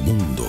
Aeromundo.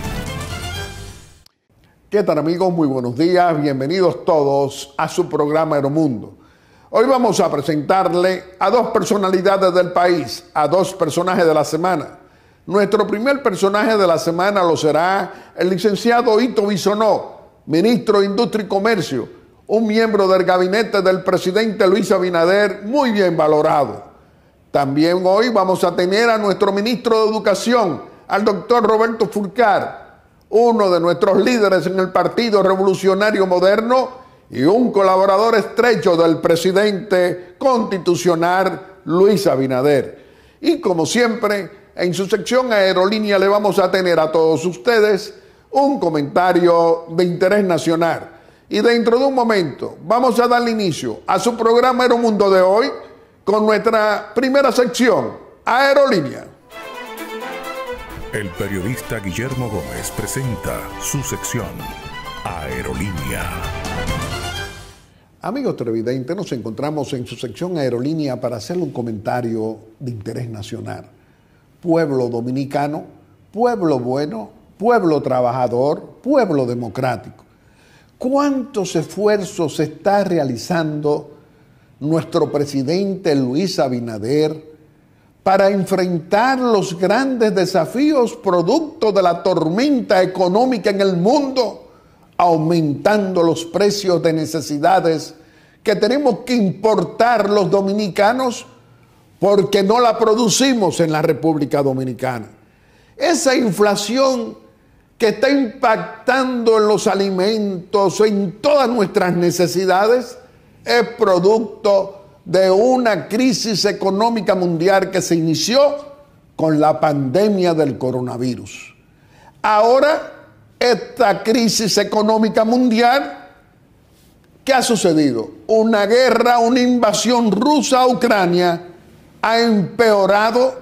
¿Qué tal, amigos? Muy buenos días. Bienvenidos todos a su programa Aeromundo. Hoy vamos a presentarle a dos personalidades del país, a dos personajes de la semana. Nuestro primer personaje de la semana lo será el licenciado Ito Bisonó, ministro de Industria y Comercio, un miembro del gabinete del presidente Luis Abinader, muy bien valorado. También hoy vamos a tener a nuestro ministro de Educación, al doctor Roberto Fulcar, uno de nuestros líderes en el Partido Revolucionario Moderno y un colaborador estrecho del presidente constitucional Luis Abinader. Y como siempre, en su sección Aerolínea le vamos a tener a todos ustedes un comentario de interés nacional. Y dentro de un momento vamos a darle inicio a su programa Aeromundo de hoy con nuestra primera sección, Aerolínea. El periodista Guillermo Gómez presenta su sección, Aerolínea. Amigos televidentes, nos encontramos en su sección Aerolínea para hacerle un comentario de interés nacional. Pueblo dominicano, pueblo bueno, pueblo trabajador, pueblo democrático. ¿Cuántos esfuerzos está realizando nuestro presidente Luis Abinader para enfrentar los grandes desafíos producto de la tormenta económica en el mundo, aumentando los precios de necesidades que tenemos que importar los dominicanos porque no la producimos en la República Dominicana? Esa inflación que está impactando en los alimentos, en todas nuestras necesidades, es producto de una crisis económica mundial que se inició con la pandemia del coronavirus. Ahora, esta crisis económica mundial, ¿qué ha sucedido? Una guerra, una invasión rusa a Ucrania ha empeorado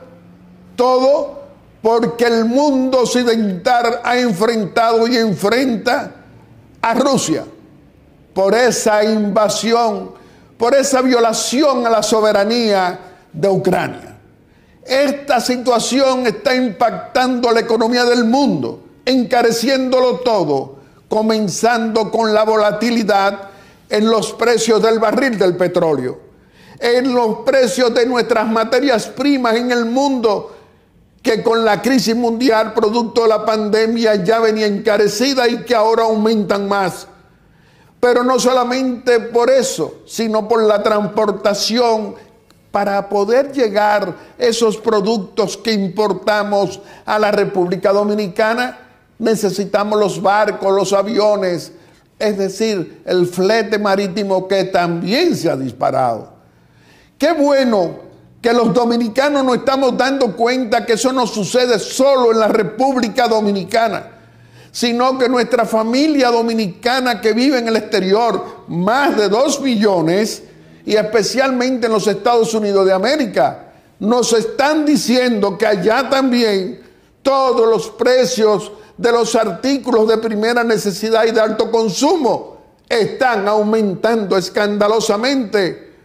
todo porque el mundo occidental ha enfrentado y enfrenta a Rusia por esa invasión, por esa violación a la soberanía de Ucrania. Esta situación está impactando la economía del mundo, encareciéndolo todo, comenzando con la volatilidad en los precios del barril del petróleo, en los precios de nuestras materias primas en el mundo, que con la crisis mundial producto de la pandemia ya venía encarecida y que ahora aumentan más. Pero no solamente por eso, sino por la transportación. Para poder llegar esos productos que importamos a la República Dominicana, necesitamos los barcos, los aviones, es decir, el flete marítimo que también se ha disparado. Qué bueno que los dominicanos nos estamos dando cuenta que eso no sucede solo en la República Dominicana, sino que nuestra familia dominicana que vive en el exterior, más de 2 millones, y especialmente en los Estados Unidos de América, nos están diciendo que allá también todos los precios de los artículos de primera necesidad y de alto consumo están aumentando escandalosamente,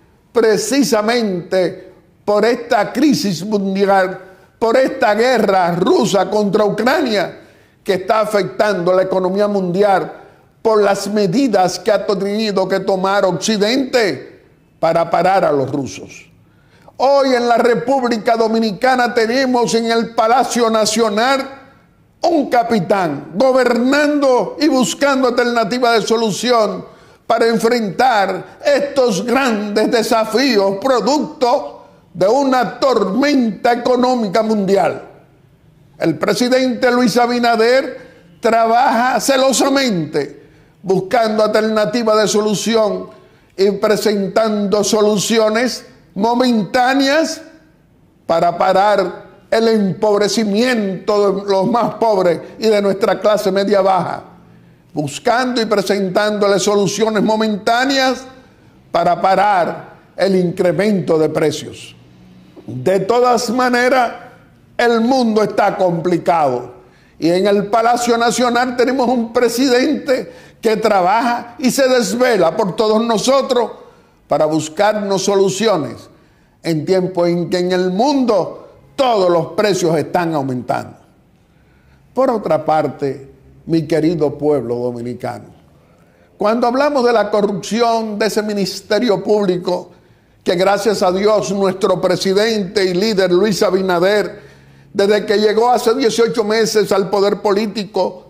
precisamente por esta crisis mundial, por esta guerra rusa contra Ucrania, que está afectando la economía mundial por las medidas que ha tenido que tomar Occidente para parar a los rusos. Hoy en la República Dominicana tenemos en el Palacio Nacional un capitán gobernando y buscando alternativas de solución para enfrentar estos grandes desafíos producto de una tormenta económica mundial. El presidente Luis Abinader trabaja celosamente buscando alternativas de solución y presentando soluciones momentáneas para parar el empobrecimiento de los más pobres y de nuestra clase media baja, buscando y presentándole soluciones momentáneas para parar el incremento de precios. De todas maneras, el mundo está complicado y en el Palacio Nacional tenemos un presidente que trabaja y se desvela por todos nosotros para buscarnos soluciones en tiempo en que en el mundo todos los precios están aumentando. Por otra parte, mi querido pueblo dominicano, cuando hablamos de la corrupción de ese ministerio público, que gracias a Dios nuestro presidente y líder Luis Abinader, desde que llegó hace 18 meses al poder político,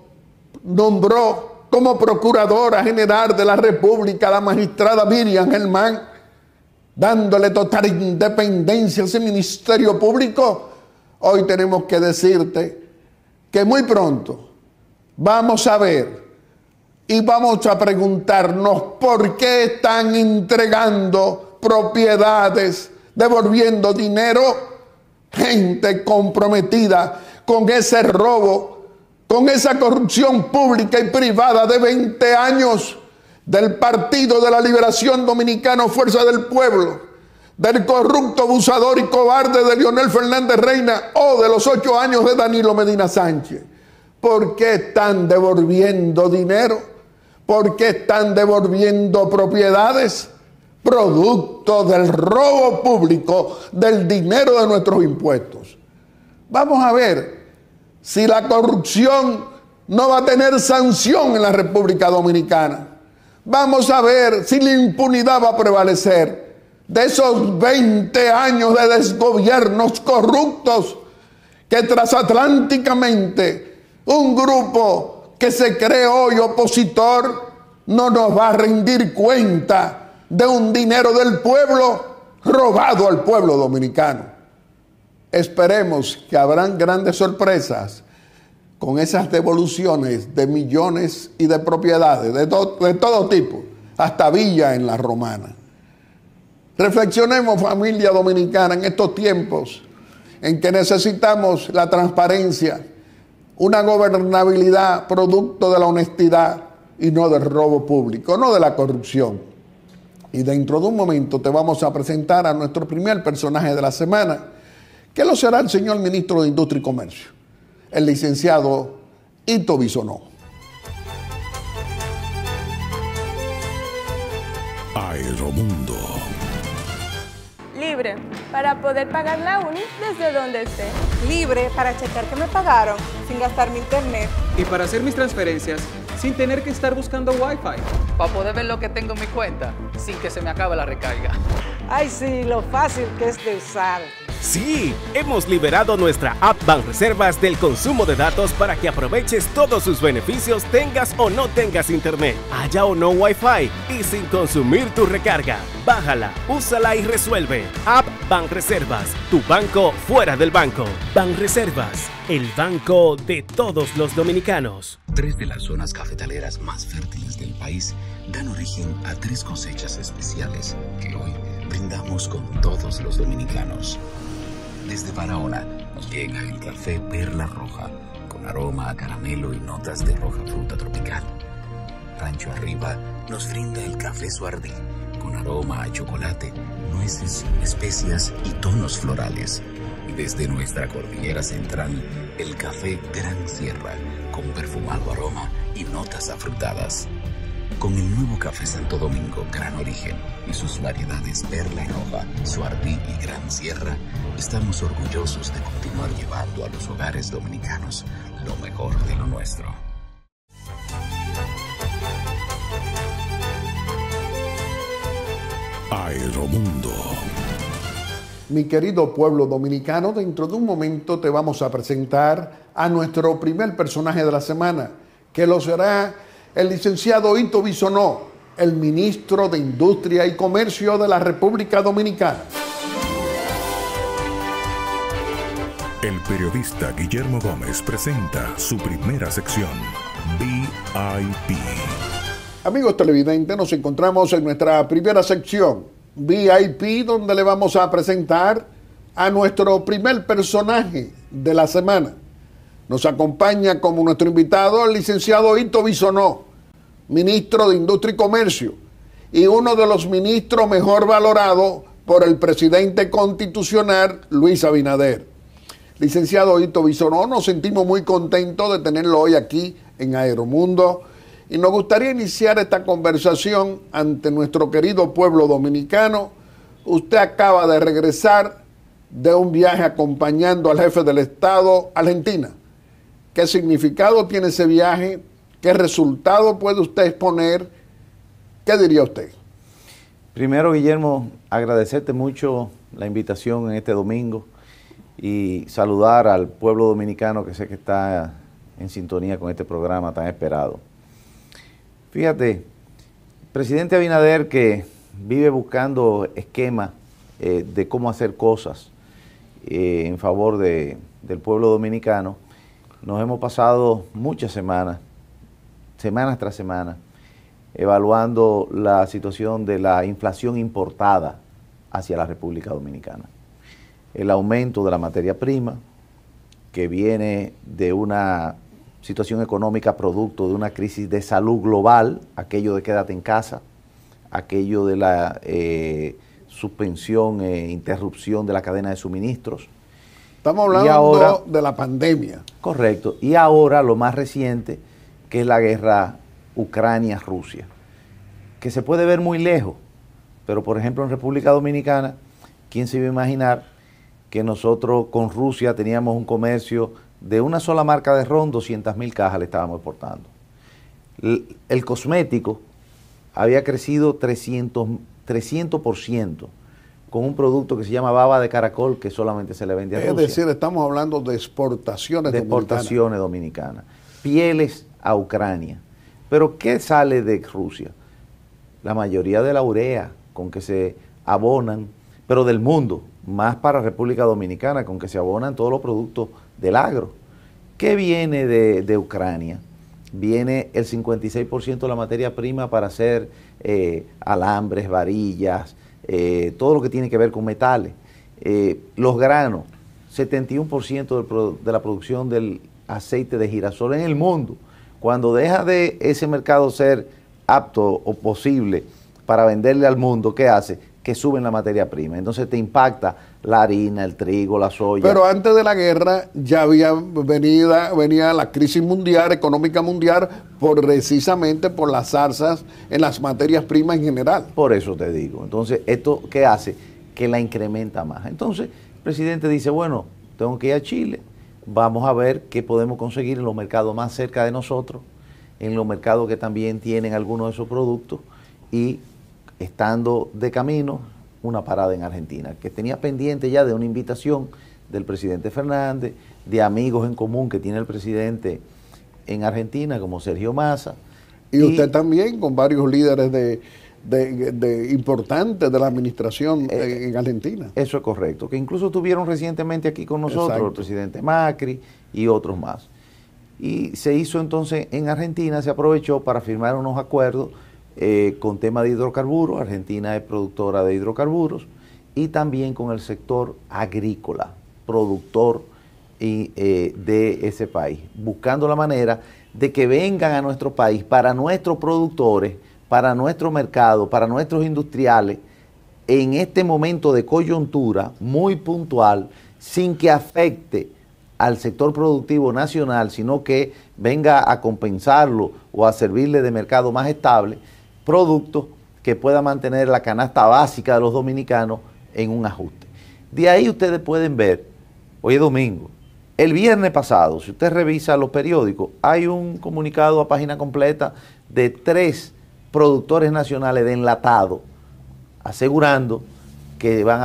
nombró como Procuradora General de la República a la magistrada Miriam Germán, dándole total independencia a ese ministerio público. Hoy tenemos que decirte que muy pronto vamos a ver y vamos a preguntarnos por qué están entregando propiedades, devolviendo dinero, gente comprometida con ese robo, con esa corrupción pública y privada de 20 años del Partido de la Liberación Dominicana, Fuerza del Pueblo, del corrupto, abusador y cobarde de Leonel Fernández Reina o de los 8 años de Danilo Medina Sánchez. ¿Por qué están devolviendo dinero? ¿Por qué están devolviendo propiedades? Producto del robo público del dinero de nuestros impuestos. Vamos a ver si la corrupción no va a tener sanción en la República Dominicana. Vamos a ver si la impunidad va a prevalecer de esos 20 años de desgobiernos corruptos que transatlánticamente un grupo que se cree hoy opositor no nos va a rendir cuenta de un dinero del pueblo robado al pueblo dominicano. Esperemos que habrán grandes sorpresas con esas devoluciones de millones y de propiedades de todo tipo, hasta villa en la Romana. Reflexionemos, familia dominicana, en estos tiempos en que necesitamos la transparencia, una gobernabilidad producto de la honestidad y no del robo público, no de la corrupción. Y dentro de un momento te vamos a presentar a nuestro primer personaje de la semana, que lo será el señor ministro de Industria y Comercio, el licenciado Ito Bisonó. Aeromundo. Libre para poder pagar la uni desde donde esté. Libre para checar que me pagaron sin gastar mi internet. Y para hacer mis transferencias sin tener que estar buscando Wi-Fi. Para poder ver lo que tengo en mi cuenta sin que se me acabe la recarga. Ay, sí, lo fácil que es de usar. Sí, hemos liberado nuestra app Banreservas del consumo de datos para que aproveches todos sus beneficios, tengas o no tengas internet, haya o no Wi-Fi y sin consumir tu recarga. Bájala, úsala y resuelve. App Banreservas, tu banco fuera del banco. Banreservas, el banco de todos los dominicanos. 3 de las zonas cafetaleras más fértiles del país dan origen a 3 cosechas especiales que hoy brindamos con todos los dominicanos. Desde Barahona nos llega el café Perla Roja, con aroma a caramelo y notas de roja fruta tropical. Rancho Arriba nos brinda el café Suardí, con aroma a chocolate, nueces, especias y tonos florales. Desde nuestra cordillera central, el café Gran Sierra, con perfumado aroma y notas afrutadas. Con el nuevo café Santo Domingo Gran Origen y sus variedades Perla y Roja, Suardí y Gran Sierra, estamos orgullosos de continuar llevando a los hogares dominicanos lo mejor de lo nuestro. Aeromundo. Mi querido pueblo dominicano, dentro de un momento te vamos a presentar a nuestro primer personaje de la semana, que lo será el licenciado Ito Bisonó, el ministro de Industria y Comercio de la República Dominicana. El periodista Guillermo Gómez presenta su primera sección, VIP. Amigos televidentes, nos encontramos en nuestra primera sección, VIP, donde le vamos a presentar a nuestro primer personaje de la semana. Nos acompaña como nuestro invitado el licenciado Ito Bisonó, ministro de Industria y Comercio, y uno de los ministros mejor valorados por el presidente constitucional Luis Abinader. Licenciado Ito Bisonó, nos sentimos muy contentos de tenerlo hoy aquí en Aeromundo y nos gustaría iniciar esta conversación ante nuestro querido pueblo dominicano. Usted acaba de regresar de un viaje acompañando al jefe del Estado a Argentina. ¿Qué significado tiene ese viaje? ¿Qué resultado puede usted exponer? ¿Qué diría usted? Primero, Guillermo, agradecerte mucho la invitación en este domingo y saludar al pueblo dominicano que sé que está en sintonía con este programa tan esperado. Fíjate, el presidente Abinader, que vive buscando esquemas de cómo hacer cosas en favor del pueblo dominicano, nos hemos pasado muchas semanas tras semana, evaluando la situación de la inflación importada hacia la República Dominicana. El aumento de la materia prima, que viene de una situación económica producto de una crisis de salud global, aquello de quédate en casa, aquello de la suspensión e interrupción de la cadena de suministros. Estamos hablando ahora de la pandemia. Correcto. Y ahora lo más reciente, que es la guerra Ucrania-Rusia, que se puede ver muy lejos, pero por ejemplo en República Dominicana, ¿quién se iba a imaginar que nosotros con Rusia teníamos un comercio de una sola marca de ron, 200.000 cajas le estábamos exportando? El cosmético había crecido 300% con un producto que se llama baba de caracol, que solamente se le vende a Rusia. Es decir, estamos hablando de exportaciones dominicanas. Pieles a Ucrania. Pero ¿qué sale de Rusia? La mayoría de la urea con que se abonan, pero del mundo, más para República Dominicana, con que se abonan todos los productos del agro. ¿Qué viene de Ucrania? Viene el 56% de la materia prima para hacer alambres, varillas, todo lo que tiene que ver con metales. Los granos, 71% de la producción del aceite de girasol en el mundo. Cuando deja de ese mercado ser apto o posible para venderle al mundo, ¿qué hace? Que suben la materia prima. Entonces te impacta la harina, el trigo, la soya. Pero antes de la guerra ya venía la crisis mundial, económica mundial, precisamente por las alzas en las materias primas en general. Por eso te digo. Entonces, ¿esto qué hace? Que la incrementa más. Entonces, el presidente dice, bueno, tengo que ir a Chile, vamos a ver qué podemos conseguir en los mercados más cerca de nosotros, en los mercados que también tienen algunos de esos productos, y estando de camino, una parada en Argentina, que tenía pendiente ya de una invitación del presidente Fernández, de amigos en común que tiene el presidente en Argentina, como Sergio Massa. Y usted también, con varios líderes importantes de la administración en Argentina. Eso es correcto, que incluso estuvieron recientemente aquí con nosotros. Exacto. El presidente Macri y otros más. Y se hizo entonces en Argentina, se aprovechó para firmar unos acuerdos con tema de hidrocarburos. Argentina es productora de hidrocarburos, y también con el sector agrícola, productor de ese país, buscando la manera de que vengan a nuestro país para nuestros productores, para nuestro mercado, para nuestros industriales, en este momento de coyuntura muy puntual, sin que afecte al sector productivo nacional, sino que venga a compensarlo o a servirle de mercado más estable, productos que pueda mantener la canasta básica de los dominicanos en un ajuste. De ahí ustedes pueden ver, hoy es domingo, el viernes pasado, si usted revisa los periódicos, hay un comunicado a página completa de 3 productores nacionales de enlatado, asegurando que van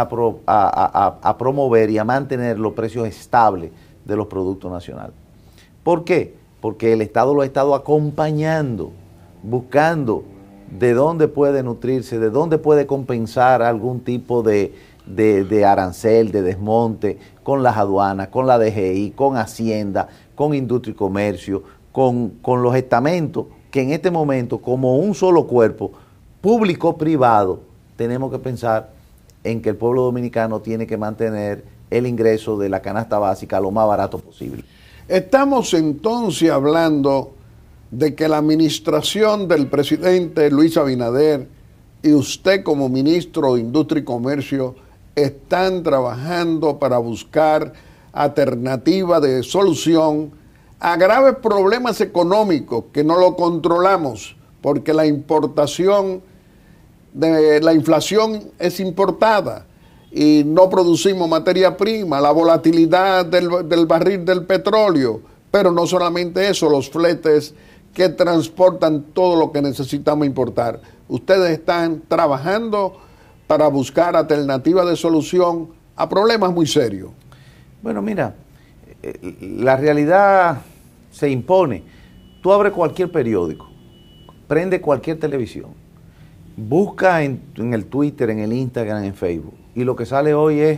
a promover y a mantener los precios estables de los productos nacionales. ¿Por qué? Porque el Estado lo ha estado acompañando, buscando de dónde puede nutrirse, de dónde puede compensar algún tipo de arancel, de desmonte, con las aduanas, con la DGI, con Hacienda, con Industria y Comercio, con los estamentos que en este momento, como un solo cuerpo, público-privado, tenemos que pensar en que el pueblo dominicano tiene que mantener el ingreso de la canasta básica lo más barato posible. Estamos entonces hablando de que la administración del presidente Luis Abinader y usted como ministro de Industria y Comercio están trabajando para buscar alternativas de solución a graves problemas económicos que no lo controlamos, porque la importación de la inflación es importada y no producimos materia prima, la volatilidad del barril del petróleo, Pero no solamente eso, los fletes que transportan todo lo que necesitamos importar. Ustedes están trabajando para buscar alternativas de solución a problemas muy serios. Bueno, mira, la realidad se impone. Tú abres cualquier periódico, prende cualquier televisión, busca en el Twitter, en el Instagram, en Facebook, y lo que sale hoy es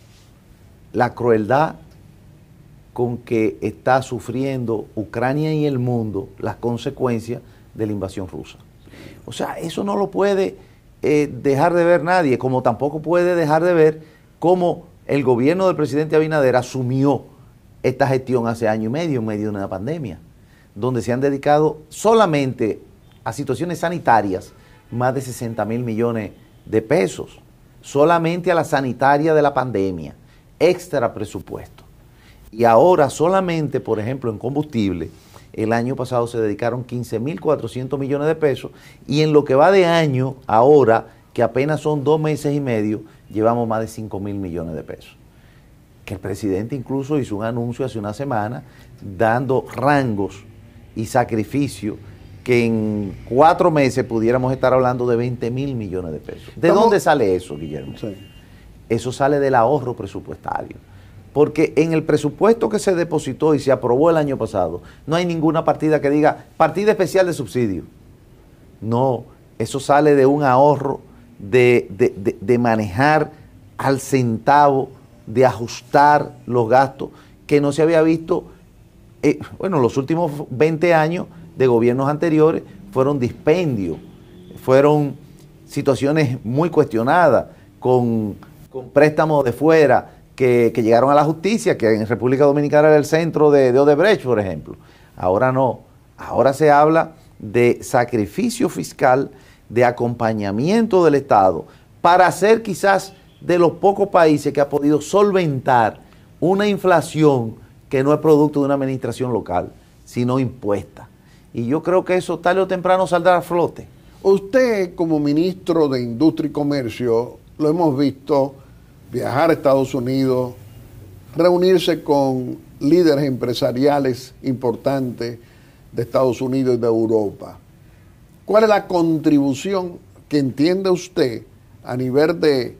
la crueldad con que está sufriendo Ucrania y el mundo las consecuencias de la invasión rusa. O sea, eso no lo puede dejar de ver nadie, como tampoco puede dejar de ver cómo el gobierno del presidente Abinader asumió esta gestión hace año y medio, en medio de una pandemia, donde se han dedicado solamente a situaciones sanitarias más de 60,000 millones de pesos, solamente a la sanitaria de la pandemia, extra presupuesto. Y ahora solamente, por ejemplo, en combustible, el año pasado se dedicaron 15,400 millones de pesos, y en lo que va de año, ahora, que apenas son 2 meses y medio, llevamos más de 5,000 millones de pesos. Que el presidente incluso hizo un anuncio hace una semana dando rangos y sacrificios que en 4 meses pudiéramos estar hablando de 20,000 millones de pesos. ¿De dónde sale eso, Guillermo? Sí. Eso sale del ahorro presupuestario. Porque en el presupuesto que se depositó y se aprobó el año pasado, no hay ninguna partida que diga partida especial de subsidio. No, eso sale de un ahorro de manejar al centavo, de ajustar los gastos que no se había visto. Bueno, los últimos 20 años de gobiernos anteriores fueron dispendios, fueron situaciones muy cuestionadas, con préstamos de fuera que llegaron a la justicia, que en República Dominicana era el centro de Odebrecht, por ejemplo. Ahora no, ahora se habla de sacrificio fiscal, de acompañamiento del Estado, para ser quizás de los pocos países que ha podido solventar una inflación que no es producto de una administración local, sino impuesta. Y yo creo que eso tarde o temprano saldrá a flote. Usted, como ministro de Industria y Comercio, lo hemos visto viajar a Estados Unidos, reunirse con líderes empresariales importantes de Estados Unidos y de Europa. ¿Cuál es la contribución que entiende usted a nivel de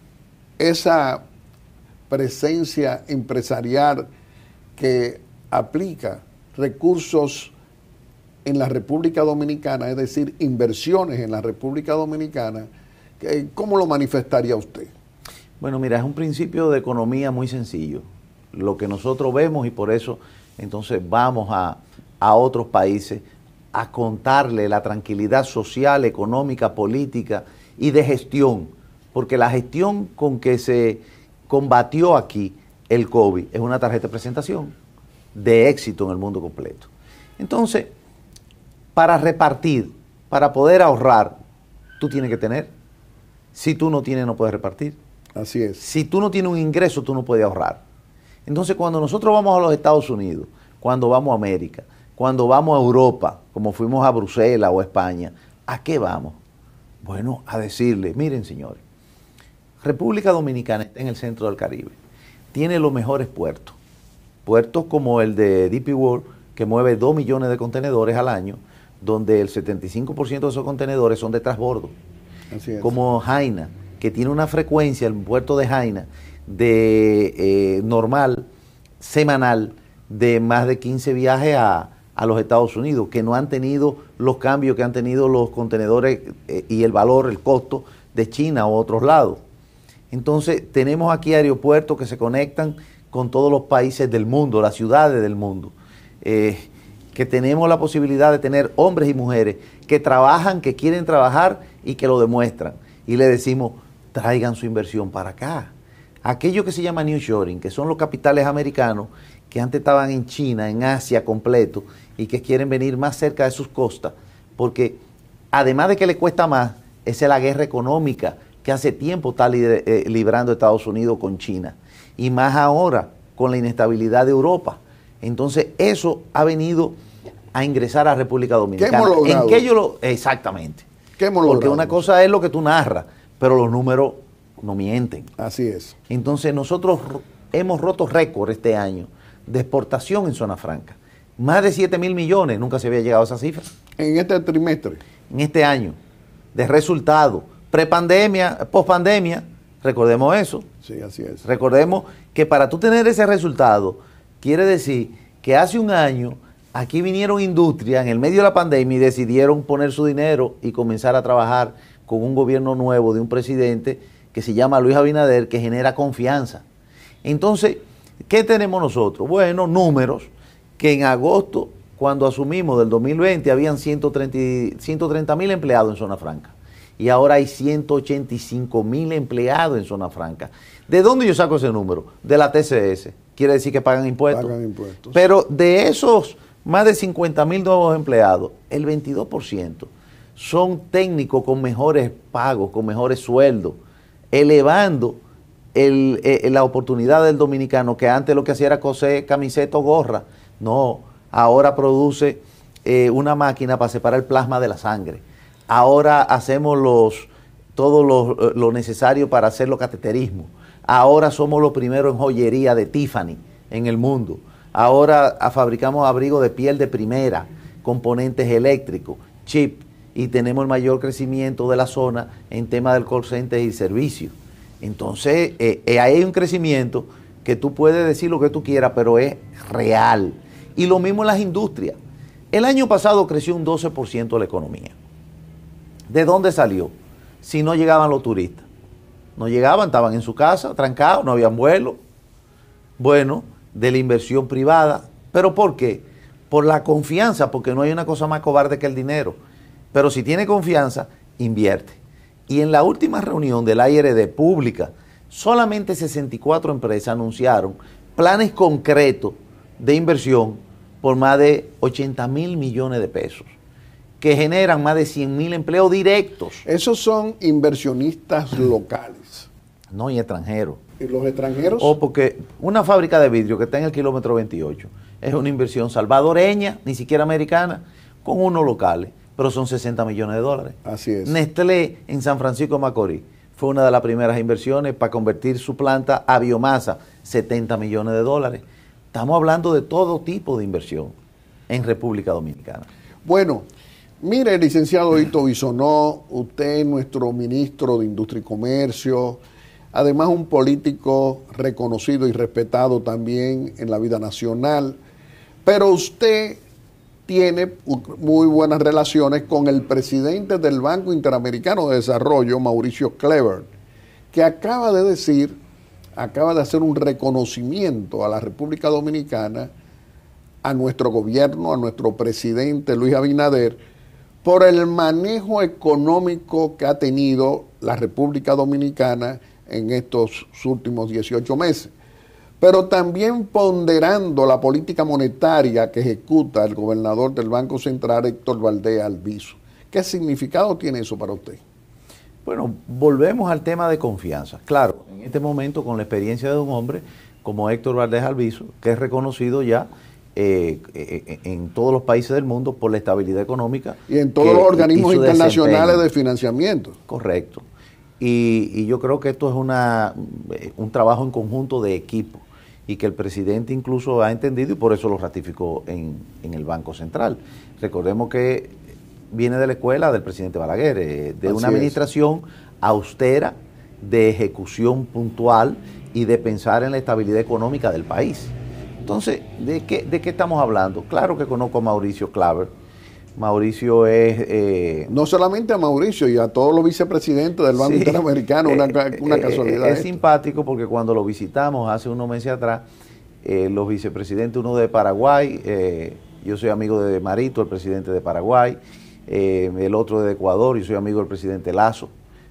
esa presencia empresarial que aplica recursos en la República Dominicana, es decir, inversiones en la República Dominicana? ¿Cómo lo manifestaría usted? Bueno, mira, es un principio de economía muy sencillo. Lo que nosotros vemos, y por eso entonces vamos a otros países a contarle la tranquilidad social, económica, política y de gestión, porque la gestión con que se combatió aquí el COVID es una tarjeta de presentación de éxito en el mundo completo. Entonces, para repartir, para poder ahorrar, tú tienes que tener. Si tú no tienes, no puedes repartir. Así es. Si tú no tienes un ingreso, tú no puedes ahorrar. Entonces, cuando nosotros vamos a los Estados Unidos, cuando vamos a América, cuando vamos a Europa, como fuimos a Bruselas o a España, ¿a qué vamos? Bueno, a decirle, miren señores, República Dominicana está en el centro del Caribe, tiene los mejores puertos, puertos como el de DP World, que mueve 2 millones de contenedores al año, donde el 75% de esos contenedores son de transbordo. Así es. Como Jaina, que tiene una frecuencia, el puerto de Jaina, de normal, semanal, de más de 15 viajes a los Estados Unidos, que no han tenido los cambios que han tenido los contenedores y el valor, el costo de China o otros lados. Entonces, tenemos aquí aeropuertos que se conectan con todos los países del mundo, las ciudades del mundo, que tenemos la posibilidad de tener hombres y mujeres que trabajan, que quieren trabajar y que lo demuestran. Y le decimos, traigan su inversión para acá. Aquello que se llama nearshoring, que son los capitales americanos que antes estaban en China, en Asia completo, y que quieren venir más cerca de sus costas, porque además de que le cuesta más, esa es la guerra económica que hace tiempo está librando Estados Unidos con China, y más ahora con la inestabilidad de Europa. Entonces eso ha venido a ingresar a República Dominicana. ¿Qué hemos logrado? Exactamente. ¿Qué hemos Porque logrado? una cosa es lo que tú narras, pero los números no mienten. Así es. Entonces nosotros hemos roto récord este año de exportación en zona franca. Más de 7.000 millones, nunca se había llegado a esa cifra. En este trimestre. En este año, de resultado. Prepandemia, pospandemia, recordemos eso. Sí, así es. Recordemos que para tú tener ese resultado, quiere decir que hace un año aquí vinieron industrias en el medio de la pandemia y decidieron poner su dinero y comenzar a trabajar con un gobierno nuevo de un presidente que se llama Luis Abinader, que genera confianza. Entonces, ¿qué tenemos nosotros? Bueno, números que en agosto, cuando asumimos del 2020, habían 130.000 empleados en zona franca. Y ahora hay 185.000 empleados en zona franca. ¿De dónde yo saco ese número? De la TCS. Quiere decir que pagan impuestos. Pagan impuestos. Pero de esos más de 50.000 nuevos empleados, el 22% son técnicos con mejores pagos, con mejores sueldos, elevando la oportunidad del dominicano, que antes lo que hacía era coser camiseta o gorra. No, ahora produce una máquina para separar el plasma de la sangre. Ahora hacemos todo lo necesario para hacer los cateterismos. Ahora somos los primeros en joyería de Tiffany en el mundo. Ahora fabricamos abrigos de piel de primera, componentes eléctricos, chip, y tenemos el mayor crecimiento de la zona en tema del call center y servicio. Entonces, hay un crecimiento que tú puedes decir lo que tú quieras, pero es real. Y lo mismo en las industrias. El año pasado creció un 12% la economía. ¿De dónde salió? Si no llegaban los turistas. No llegaban, estaban en su casa, trancados, no habían vuelo. Bueno, de la inversión privada. ¿Pero por qué? Por la confianza, porque no hay una cosa más cobarde que el dinero. Pero si tiene confianza, invierte. Y en la última reunión del IRD pública, solamente 64 empresas anunciaron planes concretos de inversión por más de 80.000 millones de pesos, que generan más de 100.000 empleos directos. Esos son inversionistas locales. No, y extranjeros. ¿Y los extranjeros? Porque una fábrica de vidrio que está en el kilómetro 28 es una inversión salvadoreña, ni siquiera americana, con unos locales, pero son 60 millones de dólares. Así es. Nestlé en San Francisco de Macorís fue una de las primeras inversiones para convertir su planta a biomasa, 70 millones de dólares. Estamos hablando de todo tipo de inversión en República Dominicana. Bueno, mire, licenciado Hito Bisonó, usted es nuestro ministro de Industria y Comercio, además un político reconocido y respetado también en la vida nacional, pero usted tiene muy buenas relaciones con el presidente del Banco Interamericano de Desarrollo, Mauricio Kleber, que acaba de hacer un reconocimiento a la República Dominicana, a nuestro gobierno, a nuestro presidente Luis Abinader, por el manejo económico que ha tenido la República Dominicana en estos últimos 18 meses. Pero también ponderando la política monetaria que ejecuta el gobernador del Banco Central, Héctor Valdés Albizu. ¿Qué significado tiene eso para usted? Bueno, volvemos al tema de confianza. Claro, en este momento con la experiencia de un hombre como Héctor Valdés Albizu, que es reconocido ya en todos los países del mundo por la estabilidad económica. Y en todos los organismos internacionales de financiamiento. Correcto. Y yo creo que esto es un trabajo en conjunto de equipo y que el presidente incluso ha entendido y por eso lo ratificó en el Banco Central. Recordemos que viene de la escuela del presidente Balaguer, de una administración austera, de ejecución puntual y de pensar en la estabilidad económica del país. Entonces, ¿de qué estamos hablando? Claro que conozco a Mauricio Kleber. Mauricio es... no solamente a Mauricio y a todos los vicepresidentes del Banco Interamericano, una casualidad. Es simpático porque cuando lo visitamos hace unos meses atrás, los vicepresidentes, uno de Paraguay, yo soy amigo de Marito, el presidente de Paraguay, el otro de Ecuador, yo soy amigo del presidente Lazo,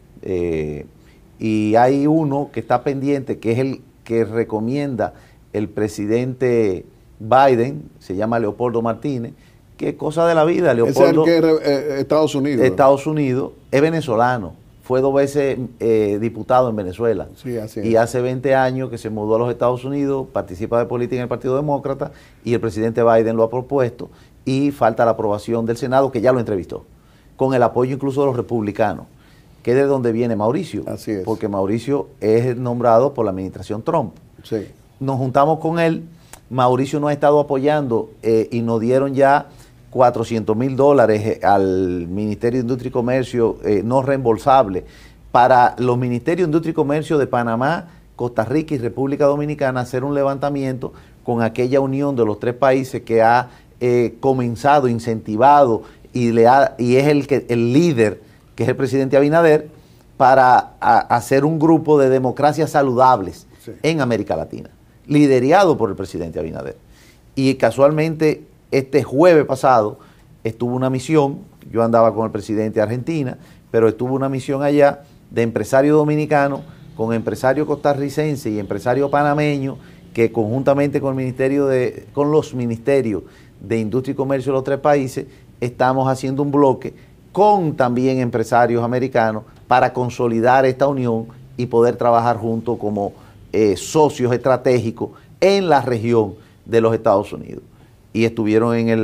y hay uno que está pendiente, que es el que recomienda el presidente Biden, se llama Leopoldo Martínez, que cosa de la vida, Leopoldo. Es el que Estados Unidos. Estados Unidos, es venezolano, fue 2 veces diputado en Venezuela. Sí, así es. Y hace 20 años que se mudó a los Estados Unidos, participa de política en el Partido Demócrata y el presidente Biden lo ha propuesto y falta la aprobación del Senado, que ya lo entrevistó, con el apoyo incluso de los republicanos, que es de donde viene Mauricio. Así es. Porque Mauricio es nombrado por la administración Trump. Sí. Nos juntamos con él Mauricio nos ha estado apoyando y nos dieron ya $400,000 al Ministerio de Industria y Comercio no reembolsable para los Ministerios de Industria y Comercio de Panamá, Costa Rica y República Dominicana, hacer un levantamiento con aquella unión de los tres países que ha comenzado, incentivado y es el líder, que es el presidente Abinader, para hacer un grupo de democracias saludables en América Latina, liderado por el presidente Abinader. Y casualmente este jueves pasado estuvo una misión, yo andaba con el presidente de Argentina, pero estuvo una misión allá de empresarios dominicanos con empresarios costarricenses y empresarios panameños que conjuntamente con los ministerios de Industria y Comercio de los tres países estamos haciendo un bloque con también empresarios americanos para consolidar esta unión y poder trabajar juntos como socios estratégicos en la región de los Estados Unidos. Y estuvieron en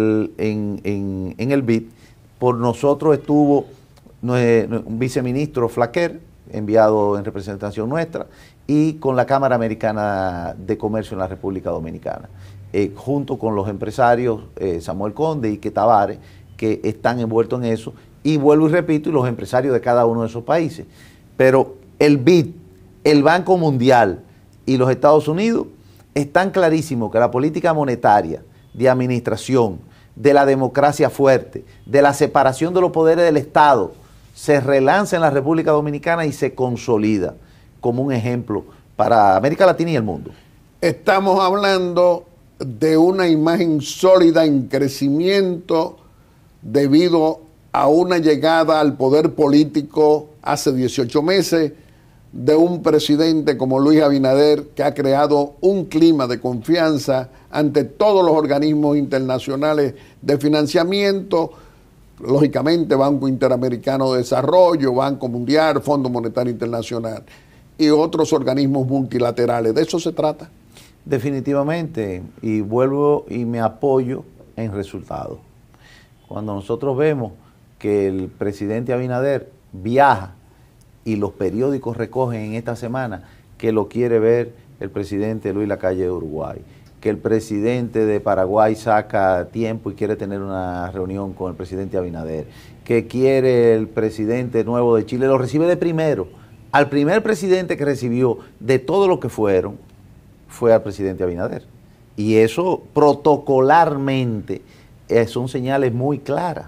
el BID. Por nosotros estuvo un viceministro Flaquer, enviado en representación nuestra, y con la Cámara Americana de Comercio en la República Dominicana, junto con los empresarios Samuel Conde y Ike Tavares, que están envueltos en eso, y vuelvo y repito, y los empresarios de cada uno de esos países. Pero el BID, el Banco Mundial y los Estados Unidos están clarísimos que la política monetaria, de administración, de la democracia fuerte, de la separación de los poderes del Estado, se relanza en la República Dominicana y se consolida como un ejemplo para América Latina y el mundo. Estamos hablando de una imagen sólida en crecimiento debido a una llegada al poder político hace 18 meses de un presidente como Luis Abinader, que ha creado un clima de confianza ante todos los organismos internacionales de financiamiento, lógicamente Banco Interamericano de Desarrollo, Banco Mundial, Fondo Monetario Internacional y otros organismos multilaterales. ¿De eso se trata? Definitivamente, y vuelvo y me apoyo en resultados. Cuando nosotros vemos que el presidente Abinader viaja y los periódicos recogen en esta semana que lo quiere ver el presidente Luis Lacalle de Uruguay, que el presidente de Paraguay saca tiempo y quiere tener una reunión con el presidente Abinader, que quiere el presidente nuevo de Chile, lo recibe de primero. Al primer presidente que recibió de todo lo que fueron, fue al presidente Abinader. Y eso protocolarmente son señales muy claras.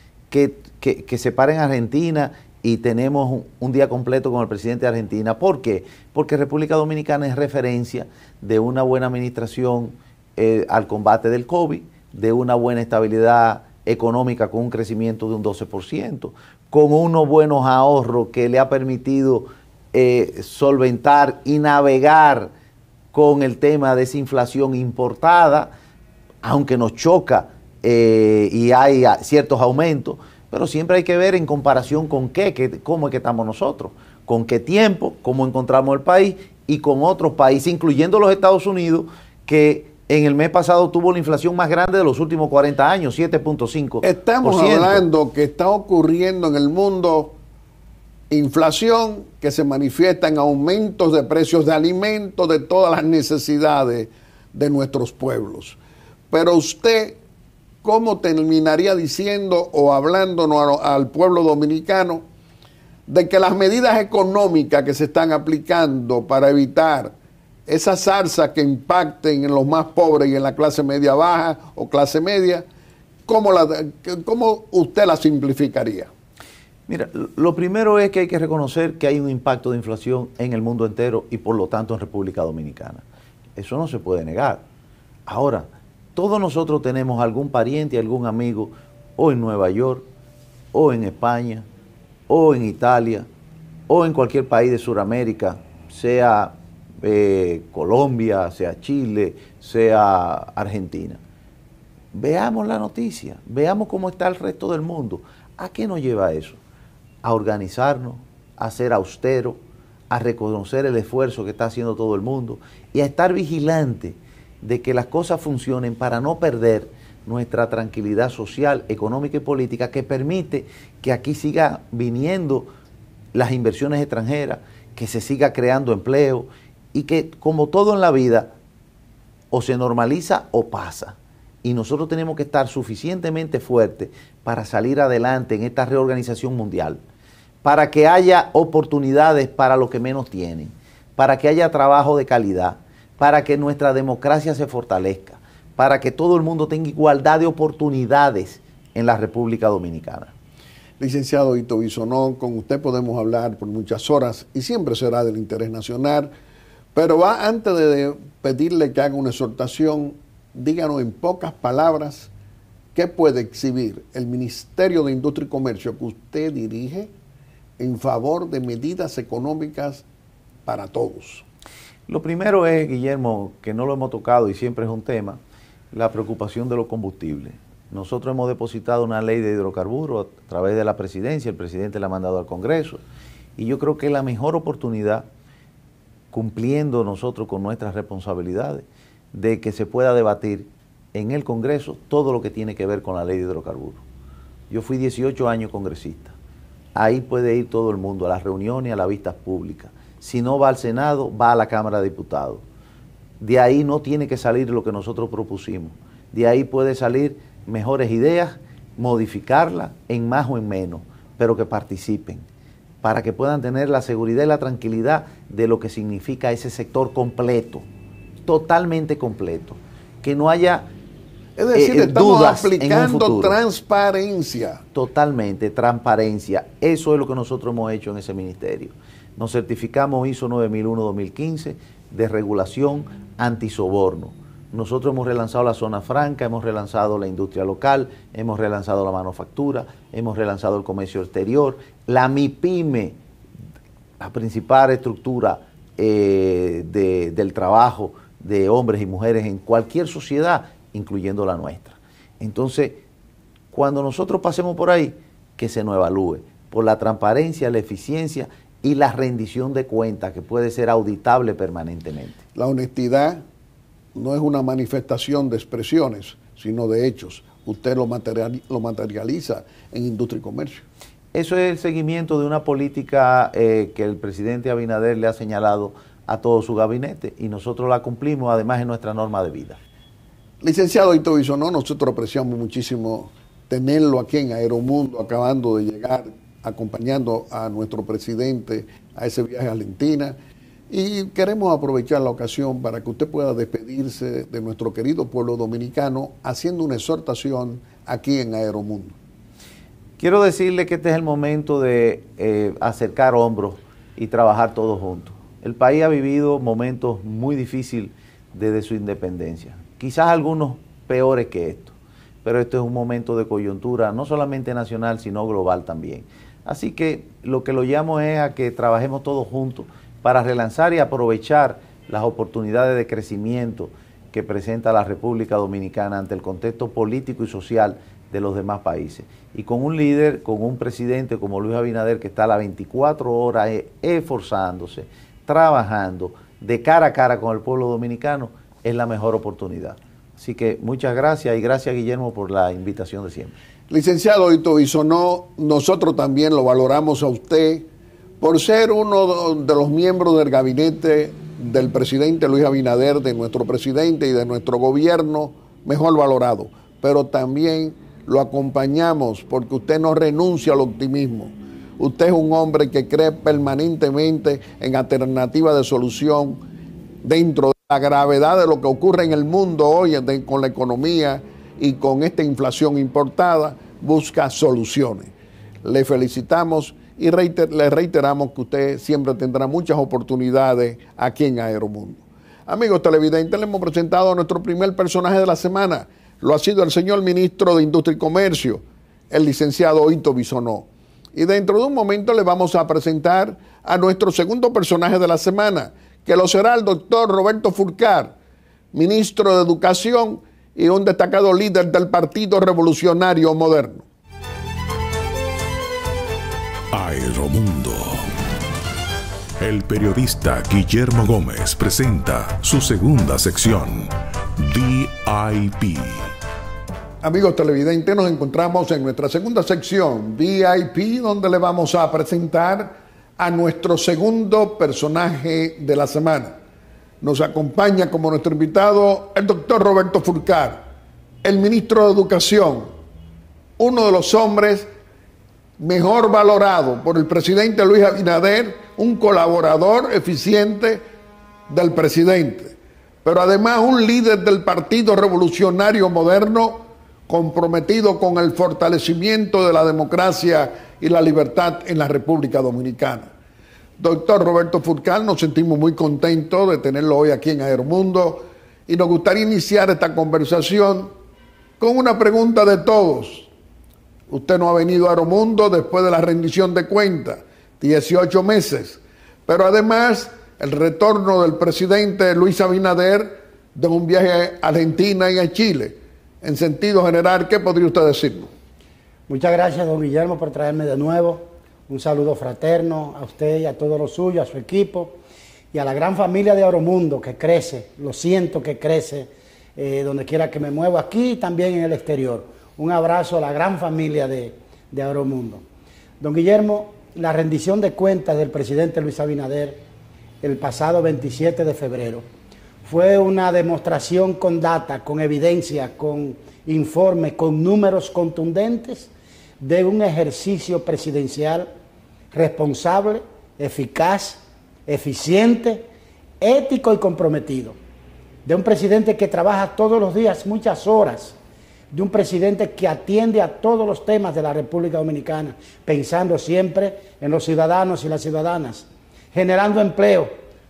Que se paren Argentina y tenemos un día completo con el presidente de Argentina. ¿Por qué? Porque República Dominicana es referencia de una buena administración al combate del COVID, de una buena estabilidad económica con un crecimiento de un 12%, con unos buenos ahorros que le ha permitido solventar y navegar con el tema de esa inflación importada, aunque nos choca y hay ciertos aumentos, pero siempre hay que ver en comparación con cómo es que estamos nosotros, con qué tiempo, cómo encontramos el país y con otros países, incluyendo los Estados Unidos, que en el mes pasado tuvo la inflación más grande de los últimos 40 años, 7.5%. Estamos hablando que está ocurriendo en el mundo inflación que se manifiesta en aumentos de precios de alimentos, de todas las necesidades de nuestros pueblos. Pero usted, ¿cómo terminaría diciendo o hablándonos al pueblo dominicano de que las medidas económicas que se están aplicando para evitar esas zarzas que impacten en los más pobres y en la clase media baja o clase media, ¿cómo usted la simplificaría? Mira, lo primero es que hay que reconocer que hay un impacto de inflación en el mundo entero y por lo tanto en República Dominicana. Eso no se puede negar. Ahora, todos nosotros tenemos algún pariente, algún amigo, o en Nueva York, o en España, o en Italia, o en cualquier país de Sudamérica, sea Colombia, sea Chile, sea Argentina. Veamos la noticia, veamos cómo está el resto del mundo. ¿A qué nos lleva eso? A organizarnos, a ser austeros, a reconocer el esfuerzo que está haciendo todo el mundo y a estar vigilantes de que las cosas funcionen para no perder nuestra tranquilidad social, económica y política que permite que aquí siga viniendo las inversiones extranjeras, que se siga creando empleo y que, como todo en la vida, o se normaliza o pasa. Y nosotros tenemos que estar suficientemente fuertes para salir adelante en esta reorganización mundial, para que haya oportunidades para los que menos tienen, para que haya trabajo de calidad, para que nuestra democracia se fortalezca, para que todo el mundo tenga igualdad de oportunidades en la República Dominicana. Licenciado Hito Bisonó, con usted podemos hablar por muchas horas y siempre será del interés nacional, pero antes de pedirle que haga una exhortación, díganos en pocas palabras qué puede exhibir el Ministerio de Industria y Comercio que usted dirige en favor de medidas económicas para todos. Lo primero es, Guillermo, que no lo hemos tocado y siempre es un tema, la preocupación de los combustibles. Nosotros hemos depositado una ley de hidrocarburos a través de la presidencia, el presidente la ha mandado al Congreso, y yo creo que es la mejor oportunidad, cumpliendo nosotros con nuestras responsabilidades, de que se pueda debatir en el Congreso todo lo que tiene que ver con la ley de hidrocarburos. Yo fui 18 años congresista. Ahí puede ir todo el mundo, a las reuniones, a las vistas públicas. Si no va al Senado, va a la Cámara de Diputados. De ahí no tiene que salir lo que nosotros propusimos. De ahí puede salir mejores ideas, modificarlas en más o en menos, pero que participen, para que puedan tener la seguridad y la tranquilidad de lo que significa ese sector completo, totalmente completo, que no haya es decir, estamos dudas aplicando transparencia. Totalmente, transparencia. Eso es lo que nosotros hemos hecho en ese ministerio. Nos certificamos ISO 9001-2015 de regulación antisoborno. Nosotros hemos relanzado la zona franca, hemos relanzado la industria local, hemos relanzado la manufactura, hemos relanzado el comercio exterior, la MIPYME, la principal estructura del trabajo de hombres y mujeres en cualquier sociedad, incluyendo la nuestra. Entonces, cuando nosotros pasemos por ahí, que se nos evalúe por la transparencia, la eficiencia y la rendición de cuentas, que puede ser auditable permanentemente. La honestidad no es una manifestación de expresiones, sino de hechos. Usted lo materializa en Industria y Comercio. Eso es el seguimiento de una política que el presidente Abinader le ha señalado a todo su gabinete, y nosotros la cumplimos, además en nuestra norma de vida. Licenciado Hito Bisonó, nosotros apreciamos muchísimo tenerlo aquí en Aeromundo, acabando de llegar, acompañando a nuestro presidente a ese viaje a Argentina, y queremos aprovechar la ocasión para que usted pueda despedirse de nuestro querido pueblo dominicano haciendo una exhortación aquí en Aeromundo. Quiero decirle que este es el momento de acercar hombros y trabajar todos juntos. El país ha vivido momentos muy difíciles desde su independencia, quizás algunos peores que esto, pero esto es un momento de coyuntura no solamente nacional, sino global también. Así que lo que lo llamo es a que trabajemos todos juntos para relanzar y aprovechar las oportunidades de crecimiento que presenta la República Dominicana ante el contexto político y social de los demás países. Y con un líder, con un presidente como Luis Abinader, que está a las 24 horas esforzándose, trabajando de cara a cara con el pueblo dominicano, es la mejor oportunidad. Así que muchas gracias, y gracias, Guillermo, por la invitación de siempre. Licenciado Hito Bisonó, nosotros también lo valoramos a usted por ser uno de los miembros del gabinete del presidente Luis Abinader, de nuestro presidente y de nuestro gobierno mejor valorado, pero también lo acompañamos porque usted no renuncia al optimismo. Usted es un hombre que cree permanentemente en alternativas de solución dentro de la gravedad de lo que ocurre en el mundo hoy con la economía y con esta inflación importada, busca soluciones. Le felicitamos y le reiteramos que usted siempre tendrá muchas oportunidades aquí en Aeromundo. Amigos televidentes, le hemos presentado a nuestro primer personaje de la semana. Lo ha sido el señor ministro de Industria y Comercio, el licenciado Hito Bisonó. Y dentro de un momento le vamos a presentar a nuestro segundo personaje de la semana, que lo será el doctor Roberto Fulcar, ministro de Educación y un destacado líder del Partido Revolucionario Moderno. Aeromundo. El periodista Guillermo Gómez presenta su segunda sección, VIP. Amigos televidentes, nos encontramos en nuestra segunda sección, VIP, donde le vamos a presentar a nuestro segundo personaje de la semana. Nos acompaña como nuestro invitado el doctor Roberto Fulcar, el ministro de Educación, uno de los hombres mejor valorado por el presidente Luis Abinader, un colaborador eficiente del presidente, pero además un líder del Partido Revolucionario Moderno comprometido con el fortalecimiento de la democracia y la libertad en la República Dominicana. Doctor Roberto Fulcar, nos sentimos muy contentos de tenerlo hoy aquí en Aeromundo y nos gustaría iniciar esta conversación con una pregunta de todos. Usted no ha venido a Aeromundo después de la rendición de cuentas, 18 meses, pero además el retorno del presidente Luis Abinader de un viaje a Argentina y a Chile. En sentido general, ¿qué podría usted decirnos? Muchas gracias, don Guillermo, por traerme de nuevo. Un saludo fraterno a usted y a todos los suyos, a su equipo y a la gran familia de Aeromundo que crece, lo siento que crece donde quiera que me muevo, aquí y también en el exterior. Un abrazo a la gran familia de Aeromundo. Don Guillermo, la rendición de cuentas del presidente Luis Abinader el pasado 27 de febrero fue una demostración con data, con evidencia, con informes, con números contundentes de un ejercicio presidencial responsable, eficaz, eficiente, ético y comprometido. De un presidente que trabaja todos los días muchas horas, de un presidente que atiende a todos los temas de la República Dominicana, pensando siempre en los ciudadanos y las ciudadanas, generando empleo.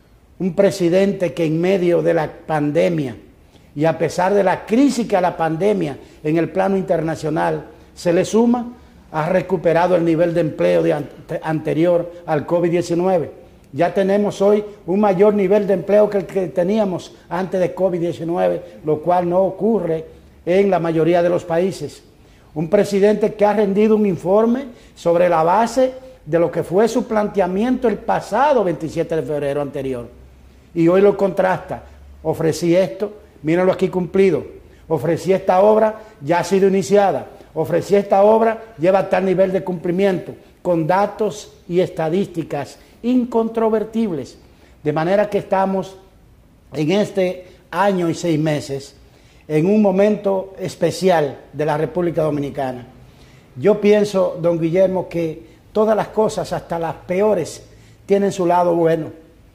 Un presidente que en medio de la pandemia y a pesar de la crisis que a la pandemia en el plano internacional se le suma, ha recuperado el nivel de empleo anterior al COVID-19. Ya tenemos hoy un mayor nivel de empleo que el que teníamos antes de COVID-19, lo cual no ocurre en la mayoría de los países. Un presidente que ha rendido un informe sobre la base de lo que fue su planteamiento el pasado 27 de febrero anterior. Y hoy lo contrasta. Ofrecí esto, mírenlo aquí cumplido. Ofrecí esta obra, ya ha sido iniciada. Ofrecí esta obra, lleva tal nivel de cumplimiento, con datos y estadísticas incontrovertibles. De manera que estamos en este año y 6 meses en un momento especial de la República Dominicana. Yo pienso, don Guillermo, que todas las cosas, hasta las peores, tienen su lado bueno.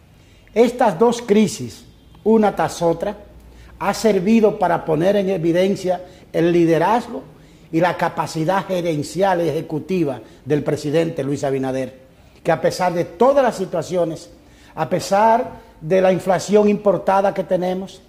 Estas dos crisis, una tras otra, ha servido para poner en evidencia el liderazgo y la capacidad gerencial y ejecutiva del presidente Luis Abinader, que a pesar de todas las situaciones, a pesar de la inflación importada que tenemos,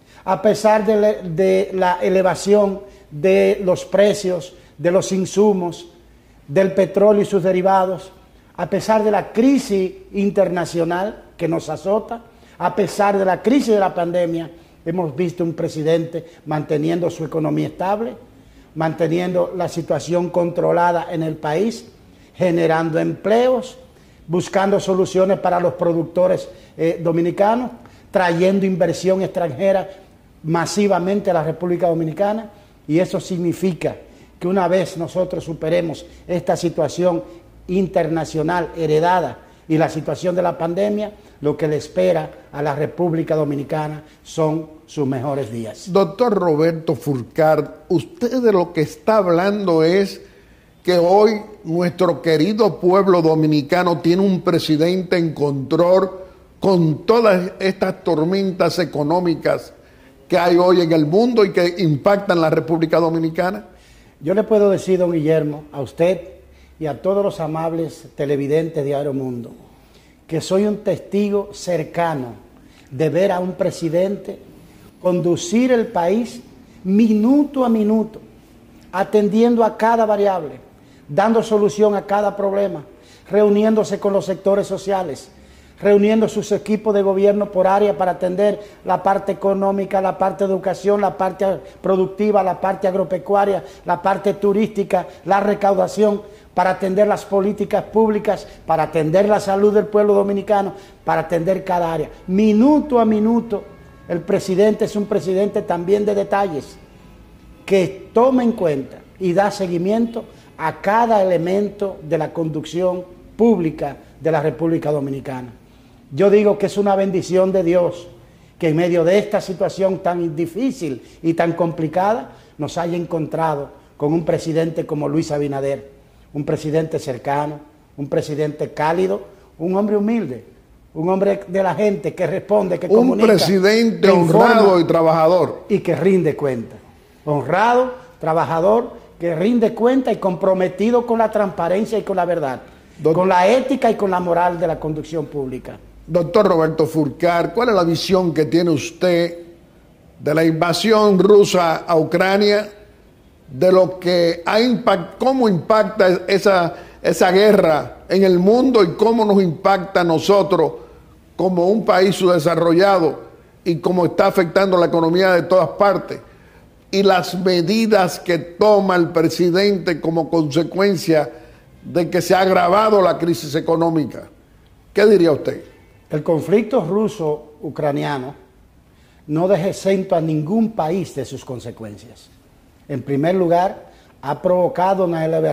a pesar de la elevación de los precios, de los insumos, del petróleo y sus derivados, a pesar de la crisis internacional que nos azota, a pesar de la crisis de la pandemia, hemos visto un presidente manteniendo su economía estable, manteniendo la situación controlada en el país, generando empleos, buscando soluciones para los productores dominicanos, trayendo inversión extranjera masivamente a la República Dominicana, y eso significa que una vez nosotros superemos esta situación internacional heredada y la situación de la pandemia, lo que le espera a la República Dominicana son sus mejores días. Doctor Roberto Fulcar, usted de lo que está hablando es que hoy nuestro querido pueblo dominicano tiene un presidente en control con todas estas tormentas económicas que hay hoy en el mundo y que impactan la República Dominicana. Yo le puedo decir, don Guillermo, a usted y a todos los amables televidentes de Aeromundo, que soy un testigo cercano de ver a un presidente conducir el país minuto a minuto, atendiendo a cada variable, dando solución a cada problema, reuniéndose con los sectores sociales, reuniendo sus equipos de gobierno por área para atender la parte económica, la parte de educación, la parte productiva, la parte agropecuaria, la parte turística, la recaudación, para atender las políticas públicas, para atender la salud del pueblo dominicano, para atender cada área. Minuto a minuto, el presidente es un presidente también de detalles, que toma en cuenta y da seguimiento a cada elemento de la conducción pública de la República Dominicana. Yo digo que es una bendición de Dios que en medio de esta situación tan difícil y tan complicada nos haya encontrado con un presidente como Luis Abinader, un presidente cercano, un presidente cálido, un hombre humilde, un hombre de la gente que responde, que comunica. Un presidente honrado y trabajador. Y que rinde cuenta. Honrado, trabajador, que rinde cuenta y comprometido con la transparencia y con la verdad, con la ética y con la moral de la conducción pública. Doctor Roberto Furcar, ¿cuál es la visión que tiene usted de la invasión rusa a Ucrania, de lo que cómo impacta esa guerra en el mundo y cómo nos impacta a nosotros como un país subdesarrollado y cómo está afectando la economía de todas partes? Y las medidas que toma el presidente como consecuencia de que se ha agravado la crisis económica. ¿Qué diría usted? El conflicto ruso-ucraniano no deja exento a ningún país de sus consecuencias. En primer lugar, ha provocado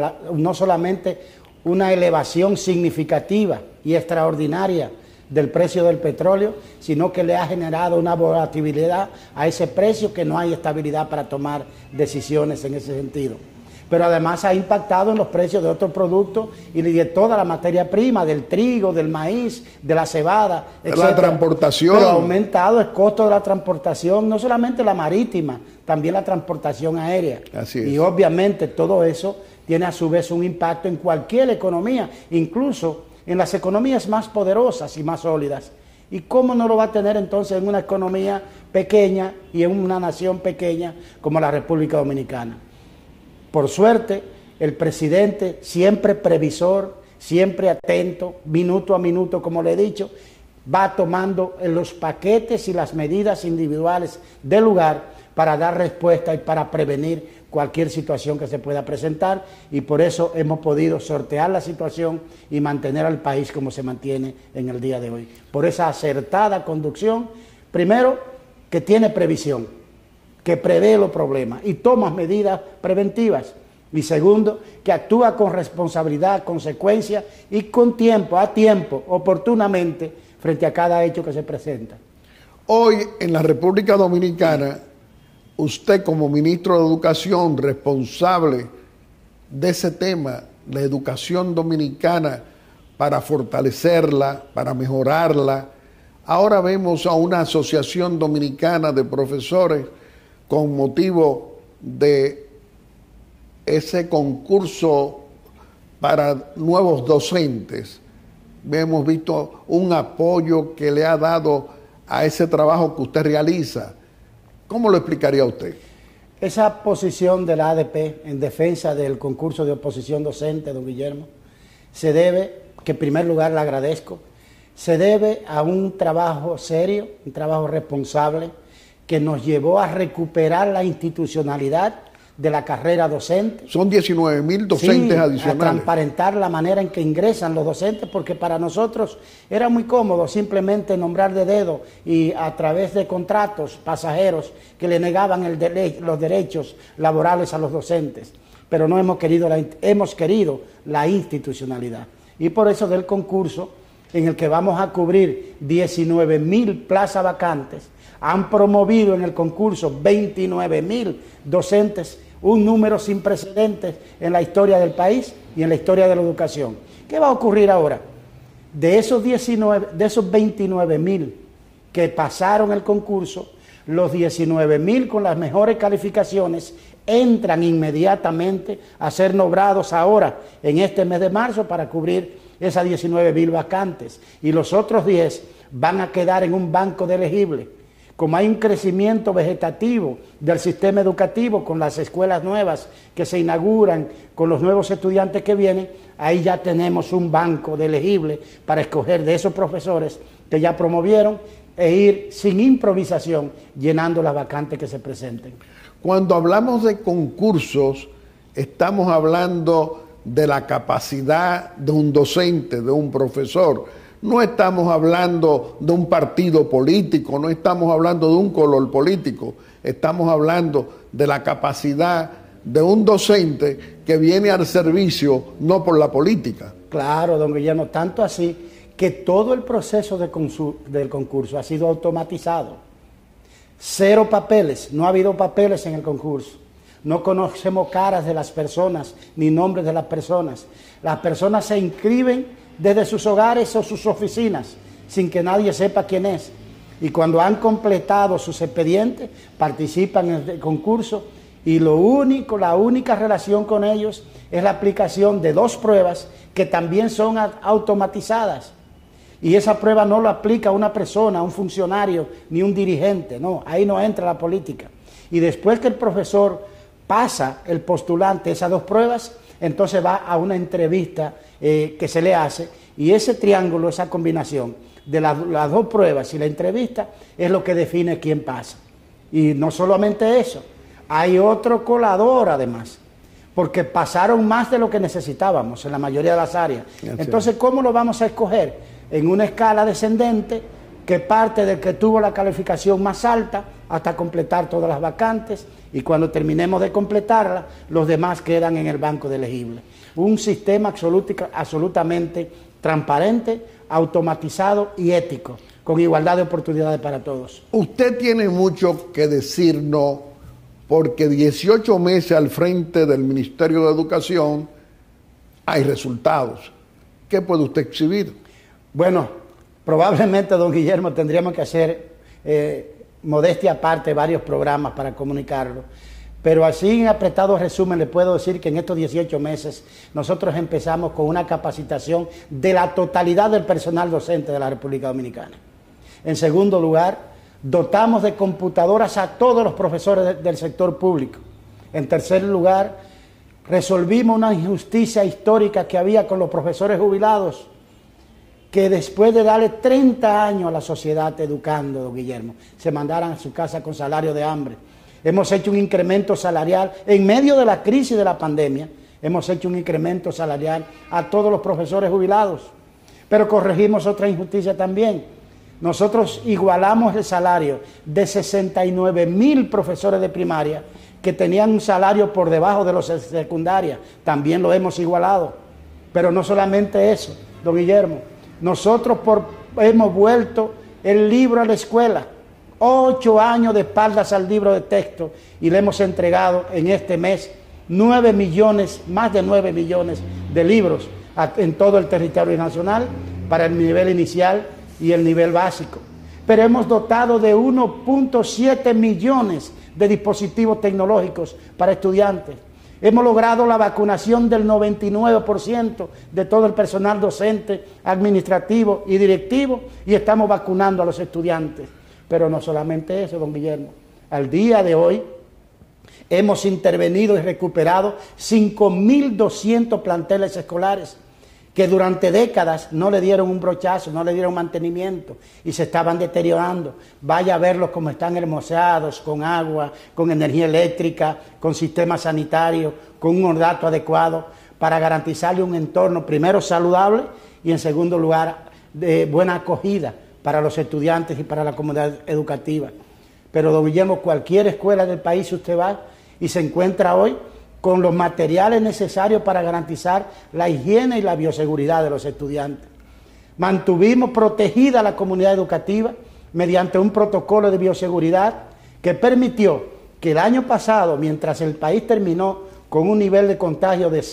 no solamente una elevación significativa y extraordinaria del precio del petróleo, sino que le ha generado una volatilidad a ese precio que no hay estabilidad para tomar decisiones en ese sentido. Pero además ha impactado en los precios de otros productos y de toda la materia prima, del trigo, del maíz, de la cebada, etc. La transportación. Pero ha aumentado el costo de la transportación, no solamente la marítima, también la transportación aérea. Así es. Y obviamente todo eso tiene a su vez un impacto en cualquier economía, incluso en las economías más poderosas y más sólidas. ¿Y cómo no lo va a tener entonces en una economía pequeña y en una nación pequeña como la República Dominicana? Por suerte, el presidente, siempre previsor, siempre atento, minuto a minuto, como le he dicho, va tomando los paquetes y las medidas individuales del lugar para dar respuesta y para prevenir cualquier situación que se pueda presentar, y por eso hemos podido sortear la situación y mantener al país como se mantiene en el día de hoy. Por esa acertada conducción, primero, que tiene previsión, que prevé los problemas y toma medidas preventivas. Y segundo, que actúa con responsabilidad, consecuencia y con tiempo, a tiempo, oportunamente, frente a cada hecho que se presenta. Hoy en la República Dominicana, usted como ministro de Educación, responsable de ese tema, la educación dominicana, para fortalecerla, para mejorarla. Ahora vemos a una asociación dominicana de profesores con motivo de ese concurso para nuevos docentes. Hemos visto un apoyo que le ha dado a ese trabajo que usted realiza. ¿Cómo lo explicaría usted? Esa posición de la ADP en defensa del concurso de oposición docente, don Guillermo, se debe, que en primer lugar le agradezco, se debe a un trabajo serio, un trabajo responsable, que nos llevó a recuperar la institucionalidad de la carrera docente. Son 19,000 docentes adicionales. A transparentar la manera en que ingresan los docentes, porque para nosotros era muy cómodo simplemente nombrar de dedo y a través de contratos pasajeros que le negaban los derechos laborales a los docentes. Pero no hemos querido la institucionalidad. Y por eso del concurso, en el que vamos a cubrir 19,000 plazas vacantes, han promovido en el concurso 29,000 docentes, un número sin precedentes en la historia del país y en la historia de la educación. ¿Qué va a ocurrir ahora? De esos 29,000 que pasaron el concurso, los 19,000 con las mejores calificaciones entran inmediatamente a ser nombrados ahora, en este mes de marzo, para cubrir esas 19,000 vacantes. Y los otros 10 van a quedar en un banco de elegibles. Como hay un crecimiento vegetativo del sistema educativo con las escuelas nuevas que se inauguran, con los nuevos estudiantes que vienen, ahí ya tenemos un banco de elegibles para escoger de esos profesores que ya promovieron e ir sin improvisación llenando las vacantes que se presenten. Cuando hablamos de concursos, estamos hablando de la capacidad de un docente, de un profesor. No estamos hablando de un partido político, no estamos hablando de un color político, estamos hablando de la capacidad de un docente que viene al servicio no por la política. Claro, don Guillermo, tanto así que todo el proceso del concurso ha sido automatizado. 0 papeles, no ha habido papeles en el concurso. No conocemos caras de las personas, ni nombres de las personas. Las personas se inscriben desde sus hogares o sus oficinas, sin que nadie sepa quién es. Y cuando han completado sus expedientes, participan en el concurso y la única relación con ellos es la aplicación de 2 pruebas que también son automatizadas. Y esa prueba no la aplica una persona, un funcionario, ni un dirigente, no, ahí no entra la política. Y después que el profesor pasa, el postulante, esas 2 pruebas, entonces va a una entrevista que se le hace, y ese triángulo, esa combinación de las 2 pruebas y la entrevista es lo que define quién pasa. Y no solamente eso, hay otro colador además, porque pasaron más de lo que necesitábamos en la mayoría de las áreas. Entonces, ¿cómo lo vamos a escoger? En una escala descendente que parte del que tuvo la calificación más alta hasta completar todas las vacantes, y cuando terminemos de completarla, los demás quedan en el banco de elegibles. Un sistema absolutamente transparente, automatizado y ético, con igualdad de oportunidades para todos. Usted tiene mucho que decirnos, porque 18 meses al frente del Ministerio de Educación hay resultados. ¿Qué puede usted exhibir? Bueno, probablemente, don Guillermo, tendríamos que hacer, modestia aparte, varios programas para comunicarlo. Pero así, en apretado resumen, le puedo decir que en estos 18 meses nosotros empezamos con una capacitación de la totalidad del personal docente de la República Dominicana. En segundo lugar, dotamos de computadoras a todos los profesores del sector público. En tercer lugar, resolvimos una injusticia histórica que había con los profesores jubilados, que después de darle 30 años a la sociedad educando, don Guillermo, se mandaran a su casa con salario de hambre. Hemos hecho un incremento salarial en medio de la crisis de la pandemia. Hemos hecho un incremento salarial a todos los profesores jubilados. Pero corregimos otra injusticia también. Nosotros igualamos el salario de 69,000 profesores de primaria que tenían un salario por debajo de los de secundaria. También lo hemos igualado. Pero no solamente eso, don Guillermo. Nosotros hemos vuelto el libro a la escuela. 8 años de espaldas al libro de texto, y le hemos entregado en este mes 9 millones, más de 9 millones de libros en todo el territorio nacional para el nivel inicial y el nivel básico. Pero hemos dotado de 1.7 millones de dispositivos tecnológicos para estudiantes. Hemos logrado la vacunación del 99% de todo el personal docente, administrativo y directivo, y estamos vacunando a los estudiantes. Pero no solamente eso, don Guillermo. Al día de hoy hemos intervenido y recuperado 5.200 planteles escolares que durante décadas no le dieron un brochazo, no le dieron mantenimiento y se estaban deteriorando. Vaya a verlos como están hermoseados, con agua, con energía eléctrica, con sistema sanitario, con un ornato adecuado para garantizarle un entorno primero saludable y en segundo lugar de buena acogida para los estudiantes y para la comunidad educativa. Pero, don Guillermo, cualquier escuela del país usted va y se encuentra hoy con los materiales necesarios para garantizar la higiene y la bioseguridad de los estudiantes. Mantuvimos protegida la comunidad educativa mediante un protocolo de bioseguridad que permitió que el año pasado, mientras el país terminó con un nivel de contagio de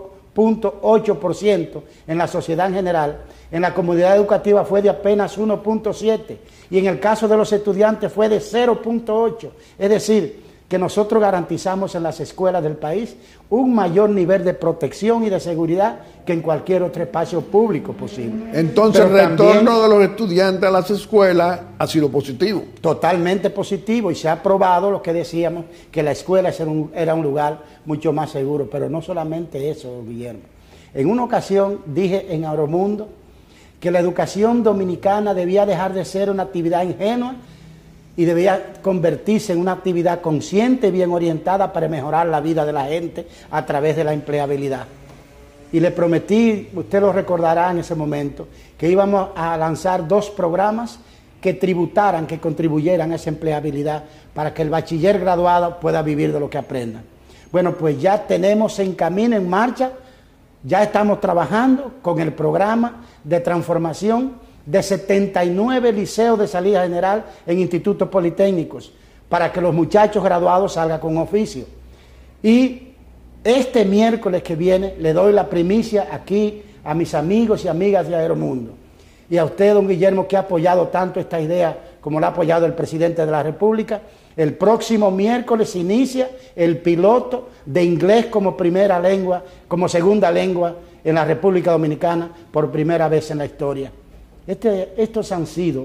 5.8% en la sociedad en general, en la comunidad educativa fue de apenas 1.7% y en el caso de los estudiantes fue de 0.8%. Es decir, que nosotros garantizamos en las escuelas del país un mayor nivel de protección y de seguridad que en cualquier otro espacio público posible. Entonces, el retorno de los estudiantes a las escuelas ha sido positivo. Totalmente positivo, y se ha probado lo que decíamos, que la escuela era un lugar mucho más seguro. Pero no solamente eso, don Guillermo. En una ocasión dije en Agromundo que la educación dominicana debía dejar de ser una actividad ingenua y debía convertirse en una actividad consciente y bien orientada para mejorar la vida de la gente a través de la empleabilidad. Y le prometí, usted lo recordará en ese momento, que íbamos a lanzar 2 programas que tributaran, que contribuyeran a esa empleabilidad para que el bachiller graduado pueda vivir de lo que aprenda. Bueno, pues ya tenemos en camino, en marcha, ya estamos trabajando con el programa de transformación de 79 liceos de salida general en institutos politécnicos, para que los muchachos graduados salgan con oficio. Y este miércoles que viene le doy la primicia aquí a mis amigos y amigas de Aeromundo. Y a usted, don Guillermo, que ha apoyado tanto esta idea como la ha apoyado el presidente de la República. El próximo miércoles inicia el piloto de inglés como primera lengua, como segunda lengua en la República Dominicana por primera vez en la historia. Estos han sido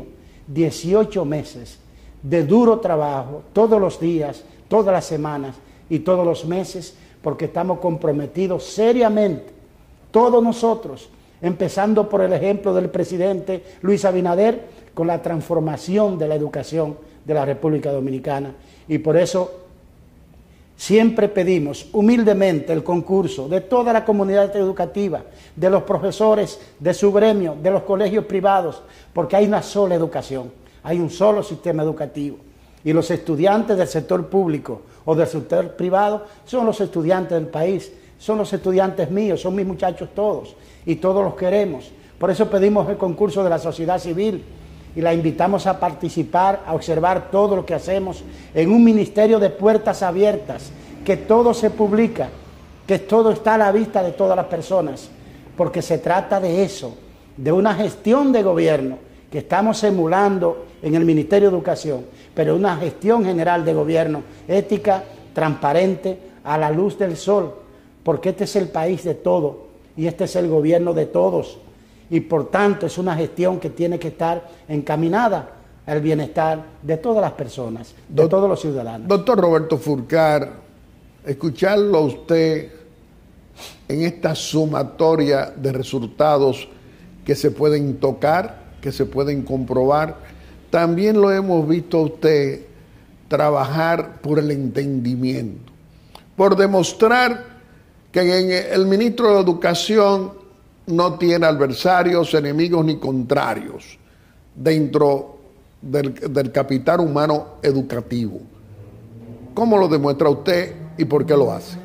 18 meses de duro trabajo, todos los días, todas las semanas y todos los meses, porque estamos comprometidos seriamente, todos nosotros, empezando por el ejemplo del presidente Luis Abinader, con la transformación de la educación de la República Dominicana. Y por eso siempre pedimos humildemente el concurso de toda la comunidad educativa, de los profesores, de su gremio, de los colegios privados, porque hay una sola educación, hay un solo sistema educativo. Y los estudiantes del sector público o del sector privado son los estudiantes del país, son los estudiantes míos, son mis muchachos todos, y todos los queremos. Por eso pedimos el concurso de la sociedad civil y la invitamos a participar, a observar todo lo que hacemos en un ministerio de puertas abiertas, que todo se publica, que todo está a la vista de todas las personas, porque se trata de eso, de una gestión de gobierno que estamos emulando en el Ministerio de Educación, pero una gestión general de gobierno ética, transparente, a la luz del sol, porque este es el país de todos y este es el gobierno de todos. Y por tanto es una gestión que tiene que estar encaminada al bienestar de todas las personas, de todos los ciudadanos. Doctor Roberto Furcar, escucharlo a usted en esta sumatoria de resultados que se pueden tocar, que se pueden comprobar, también lo hemos visto a usted trabajar por el entendimiento, por demostrar que el ministro de Educación no tiene adversarios, enemigos ni contrarios dentro del capital humano educativo. ¿Cómo lo demuestra usted y por qué lo hace?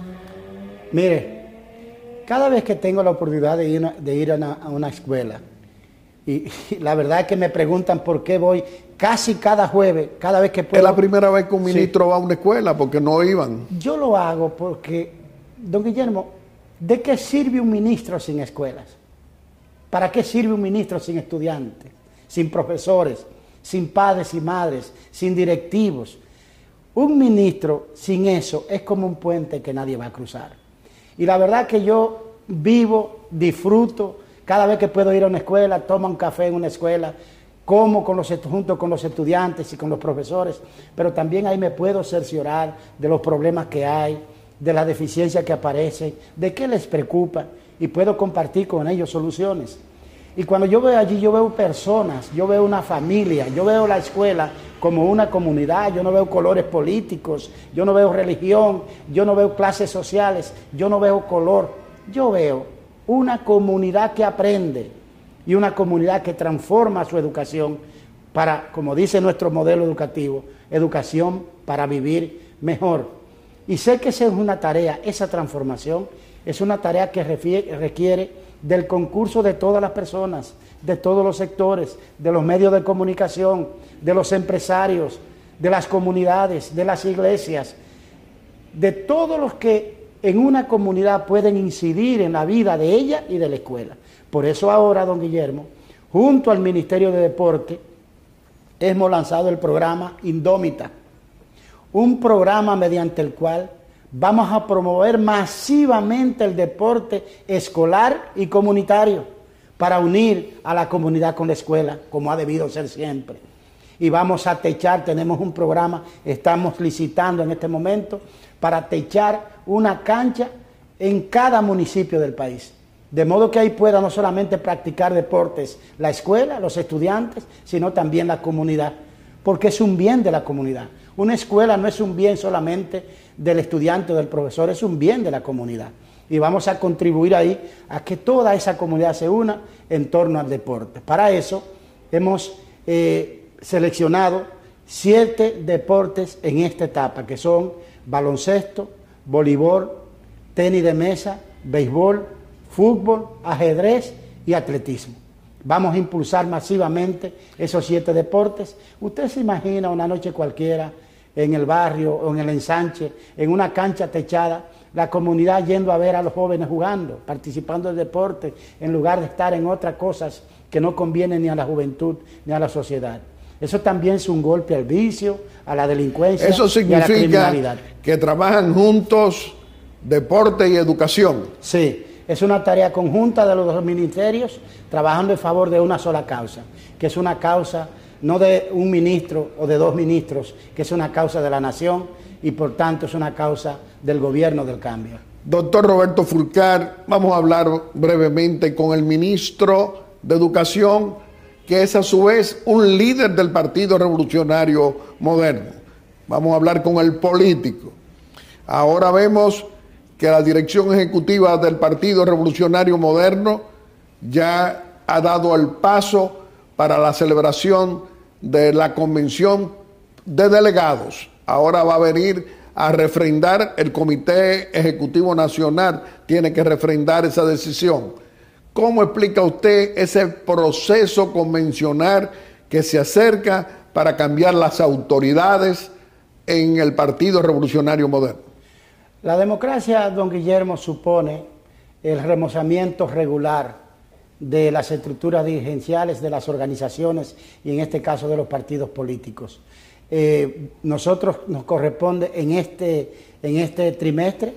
Mire, cada vez que tengo la oportunidad de ir a una escuela, y la verdad es que me preguntan por qué voy casi cada jueves, cada vez que puedo. Es la primera vez que un ministro va a una escuela, porque no iban. Yo lo hago porque, don Guillermo, ¿de qué sirve un ministro sin escuelas? ¿Para qué sirve un ministro sin estudiantes, sin profesores, sin padres y madres, sin directivos? Un ministro sin eso es como un puente que nadie va a cruzar. Y la verdad que yo vivo, disfruto, cada vez que puedo ir a una escuela, tomo un café en una escuela, como junto con los estudiantes y con los profesores, pero también ahí me puedo cerciorar de los problemas que hay, de las deficiencias que aparecen, de qué les preocupa, y puedo compartir con ellos soluciones. Y cuando yo veo allí, yo veo personas, yo veo una familia, yo veo la escuela como una comunidad, yo no veo colores políticos, yo no veo religión, yo no veo clases sociales, yo no veo color, yo veo una comunidad que aprende y una comunidad que transforma su educación para, como dice nuestro modelo educativo, educación para vivir mejor. Y sé que esa es una tarea, esa transformación es una tarea que requiere del concurso de todas las personas, de todos los sectores, de los medios de comunicación, de los empresarios, de las comunidades, de las iglesias, de todos los que en una comunidad pueden incidir en la vida de ella y de la escuela. Por eso ahora, don Guillermo, junto al Ministerio de Deporte, hemos lanzado el programa Indómita, un programa mediante el cual vamos a promover masivamente el deporte escolar y comunitario para unir a la comunidad con la escuela, como ha debido ser siempre. Y vamos a techar, tenemos un programa, estamos licitando en este momento, para techar una cancha en cada municipio del país. De modo que ahí pueda no solamente practicar deportes la escuela, los estudiantes, sino también la comunidad, porque es un bien de la comunidad. Una escuela no es un bien solamente del estudiante o del profesor, es un bien de la comunidad. Y vamos a contribuir ahí a que toda esa comunidad se una en torno al deporte. Para eso hemos seleccionado 7 deportes en esta etapa, que son baloncesto, voleibol, tenis de mesa, béisbol, fútbol, ajedrez y atletismo. Vamos a impulsar masivamente esos 7 deportes. Usted se imagina una noche cualquiera en el barrio o en el ensanche, en una cancha techada, la comunidad yendo a ver a los jóvenes jugando, participando del deporte, en lugar de estar en otras cosas que no convienen ni a la juventud ni a la sociedad. Eso también es un golpe al vicio, a la delincuencia y a la criminalidad. Eso significa que trabajan juntos deporte y educación. Sí, es una tarea conjunta de los 2 ministerios trabajando en favor de una sola causa, que es una causa no de un ministro o de 2 ministros, que es una causa de la nación y por tanto es una causa del gobierno del cambio. Doctor Roberto Fulcar, vamos a hablar brevemente con el ministro de Educación, que es a su vez un líder del Partido Revolucionario Moderno. Vamos a hablar con el político. Ahora vemos que la dirección ejecutiva del Partido Revolucionario Moderno ya ha dado el paso para la celebración de la convención de delegados. Ahora va a venir a refrendar, el Comité Ejecutivo Nacional tiene que refrendar esa decisión. ¿Cómo explica usted ese proceso convencional que se acerca para cambiar las autoridades en el Partido Revolucionario Moderno? La democracia, don Guillermo, supone el remozamiento regular de las estructuras dirigenciales de las organizaciones y en este caso de los partidos políticos. Nosotros nos corresponde en este trimestre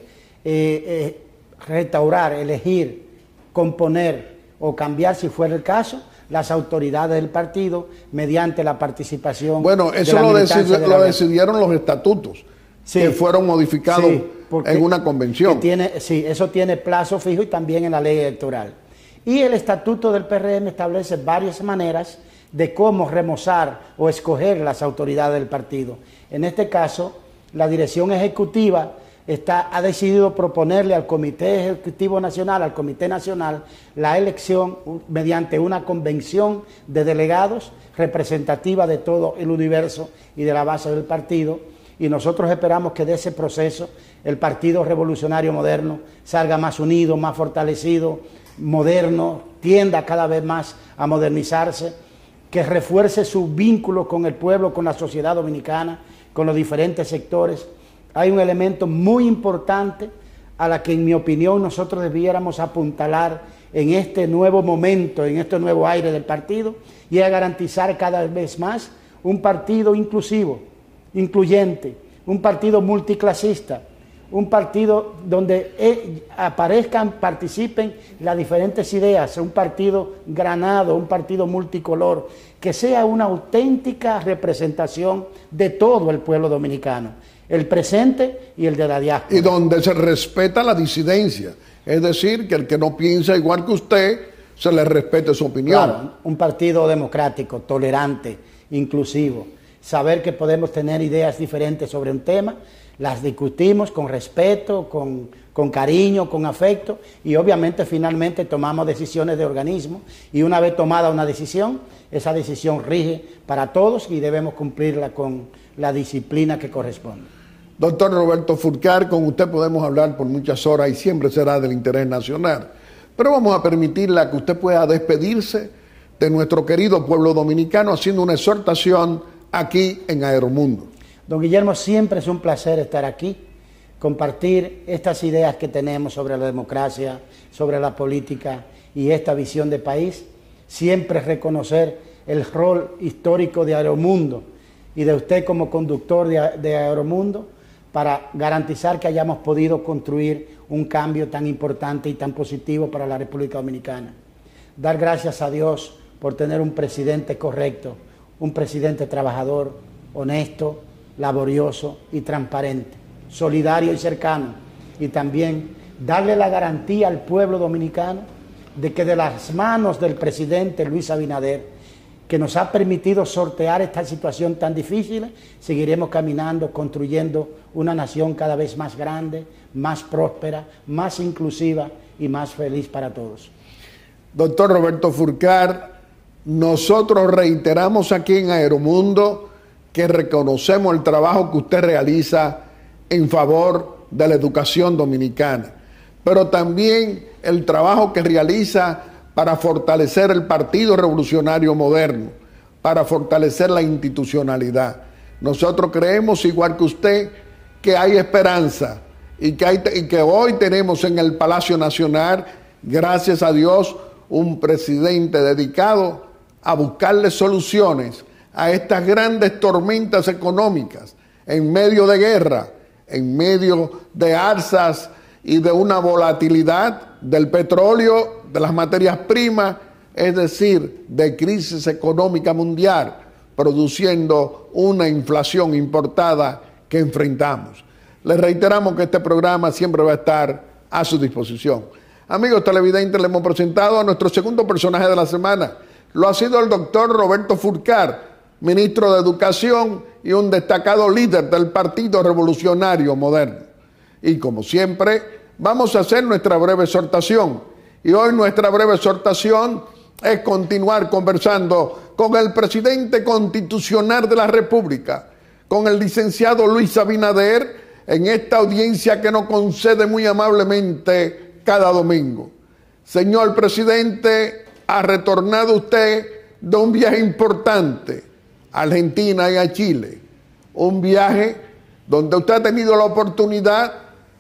restaurar, elegir, componer o cambiar, si fuera el caso, las autoridades del partido mediante la participación. Bueno, eso lo decidieron los estatutos, sí, que fueron modificados, sí, en una convención. Sí, eso tiene plazo fijo y también en la ley electoral. Y el estatuto del PRM establece varias maneras de cómo remozar o escoger las autoridades del partido. En este caso, la dirección ejecutiva ha decidido proponerle al Comité Ejecutivo Nacional, al Comité Nacional, la elección mediante una convención de delegados representativa de todo el universo y de la base del partido, y nosotros esperamos que de ese proceso el Partido Revolucionario Moderno salga más unido, más fortalecido, moderno, tienda cada vez más a modernizarse, que refuerce su vínculo con el pueblo, con la sociedad dominicana, con los diferentes sectores. Hay un elemento muy importante a la que, en mi opinión, nosotros debiéramos apuntalar en este nuevo momento, en este nuevo aire del partido, y a garantizar cada vez más un partido inclusivo, incluyente, un partido multiclasista, un partido donde aparezcan, participen las diferentes ideas, un partido granado, un partido multicolor, que sea una auténtica representación de todo el pueblo dominicano, el presente y el de la diáspora. Y donde se respeta la disidencia, es decir, que el que no piensa igual que usted, se le respete su opinión. Claro, un partido democrático, tolerante, inclusivo, saber que podemos tener ideas diferentes sobre un tema, las discutimos con respeto, con cariño, con afecto, y obviamente finalmente tomamos decisiones de organismo, y una vez tomada una decisión, esa decisión rige para todos y debemos cumplirla con la disciplina que corresponde. Doctor Roberto Fulcar, con usted podemos hablar por muchas horas y siempre será del interés nacional, pero vamos a permitirle que usted pueda despedirse de nuestro querido pueblo dominicano haciendo una exhortación aquí en Aeromundo. Don Guillermo, siempre es un placer estar aquí, compartir estas ideas que tenemos sobre la democracia, sobre la política y esta visión de país. Siempre reconocer el rol histórico de Aeromundo y de usted como conductor de Aeromundo para garantizar que hayamos podido construir un cambio tan importante y tan positivo para la República Dominicana. Dar gracias a Dios por tener un presidente correcto, un presidente trabajador, honesto, laborioso y transparente, solidario y cercano, y también darle la garantía al pueblo dominicano de que de las manos del presidente Luis Abinader, que nos ha permitido sortear esta situación tan difícil, seguiremos caminando, construyendo una nación cada vez más grande, más próspera, más inclusiva y más feliz para todos. Doctor Roberto Fulcar, nosotros reiteramos aquí en Aeromundo que reconocemos el trabajo que usted realiza en favor de la educación dominicana, pero también el trabajo que realiza para fortalecer el Partido Revolucionario Moderno, para fortalecer la institucionalidad. Nosotros creemos, igual que usted, que hay esperanza y que hoy tenemos en el Palacio Nacional, gracias a Dios, un presidente dedicado a buscarle soluciones a estas grandes tormentas económicas, en medio de guerra, en medio de alzas y de una volatilidad del petróleo, de las materias primas, es decir, de crisis económica mundial, produciendo una inflación importada que enfrentamos. Les reiteramos que este programa siempre va a estar a su disposición. Amigos televidentes, le hemos presentado a nuestro segundo personaje de la semana. Lo ha sido el doctor Roberto Fulcar, ministro de Educación y un destacado líder del Partido Revolucionario Moderno. Y como siempre, vamos a hacer nuestra breve exhortación. Y hoy nuestra breve exhortación es continuar conversando con el presidente constitucional de la República, con el licenciado Luis Abinader, en esta audiencia que nos concede muy amablemente cada domingo. Señor presidente, ha retornado usted de un viaje importante a Argentina y a Chile, un viaje donde usted ha tenido la oportunidad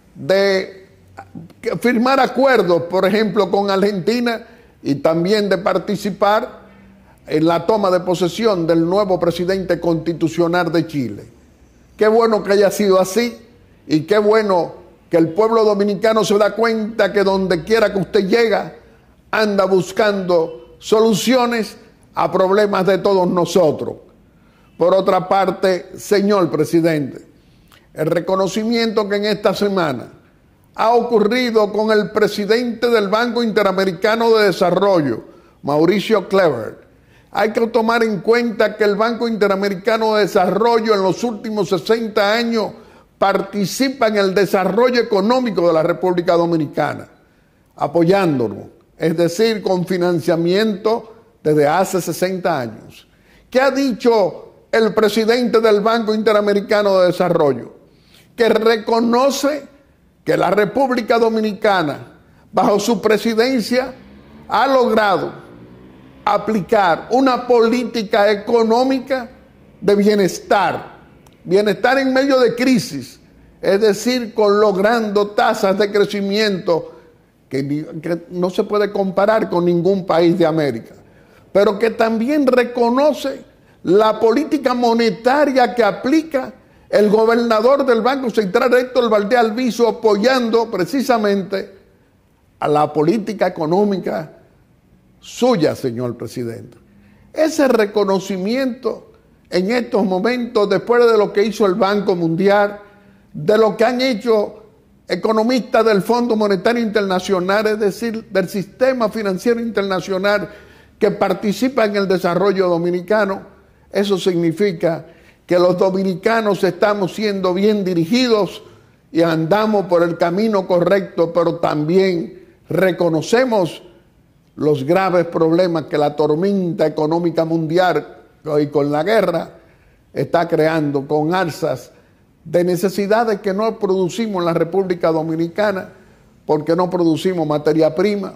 de firmar acuerdos, por ejemplo, con Argentina, y también de participar en la toma de posesión del nuevo presidente constitucional de Chile. Qué bueno que haya sido así, y qué bueno que el pueblo dominicano se da cuenta que donde quiera que usted llega, anda buscando soluciones a problemas de todos nosotros. Por otra parte, señor presidente, el reconocimiento que en esta semana ha ocurrido con el presidente del Banco Interamericano de Desarrollo, Mauricio Kleber. Hay que tomar en cuenta que el Banco Interamericano de Desarrollo en los últimos 60 años participa en el desarrollo económico de la República Dominicana, apoyándonos, es decir, con financiamiento desde hace 60 años. ¿Qué ha dicho el presidente del Banco Interamericano de Desarrollo? Que reconoce que la República Dominicana, bajo su presidencia, ha logrado aplicar una política económica de bienestar en medio de crisis, es decir, logrando tasas de crecimiento que no se puede comparar con ningún país de América, pero que también reconoce la política monetaria que aplica el gobernador del Banco Central, Héctor Valdés Albizu, apoyando precisamente a la política económica suya, señor presidente. Ese reconocimiento en estos momentos, después de lo que hizo el Banco Mundial, de lo que han hecho economistas del Fondo Monetario Internacional, es decir, del sistema financiero internacional que participa en el desarrollo dominicano, eso significa que los dominicanos estamos siendo bien dirigidos y andamos por el camino correcto, pero también reconocemos los graves problemas que la tormenta económica mundial y con la guerra está creando, con alzas de necesidades que no producimos en la República Dominicana, porque no producimos materia prima,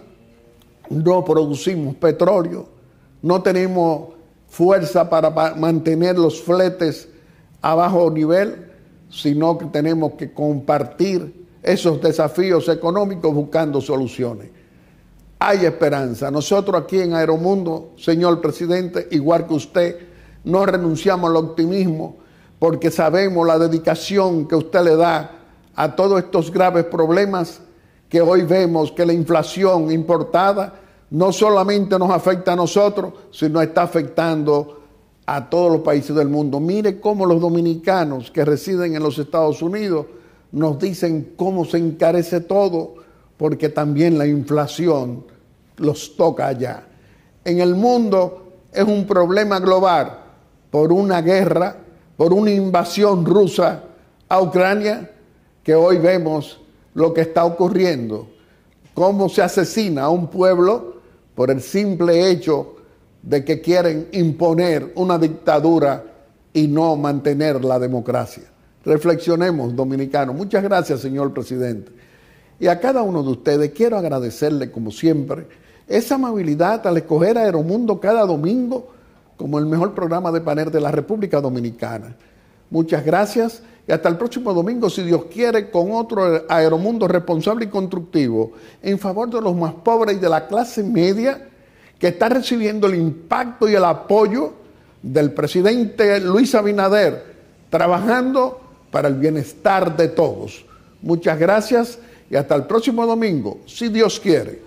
no producimos petróleo, no tenemos fuerza para mantener los fletes a bajo nivel, sino que tenemos que compartir esos desafíos económicos buscando soluciones. Hay esperanza. Nosotros aquí en Aeromundo, señor presidente, igual que usted, no renunciamos al optimismo porque sabemos la dedicación que usted le da a todos estos graves problemas que hoy vemos, que la inflación importada no solamente nos afecta a nosotros, sino está afectando a todos los países del mundo. Mire cómo los dominicanos que residen en los Estados Unidos nos dicen cómo se encarece todo, porque también la inflación los toca allá. En el mundo es un problema global por una guerra, por una invasión rusa a Ucrania, que hoy vemos lo que está ocurriendo, cómo se asesina a un pueblo por el simple hecho de que quieren imponer una dictadura y no mantener la democracia. Reflexionemos, dominicanos. Muchas gracias, señor presidente. Y a cada uno de ustedes quiero agradecerle, como siempre, esa amabilidad al escoger a Aeromundo cada domingo como el mejor programa de panel de la República Dominicana. Muchas gracias y hasta el próximo domingo, si Dios quiere, con otro Aeromundo responsable y constructivo en favor de los más pobres y de la clase media que está recibiendo el impacto y el apoyo del presidente Luis Abinader, trabajando para el bienestar de todos. Muchas gracias y hasta el próximo domingo, si Dios quiere.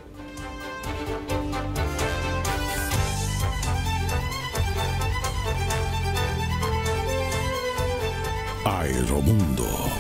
Aeromundo.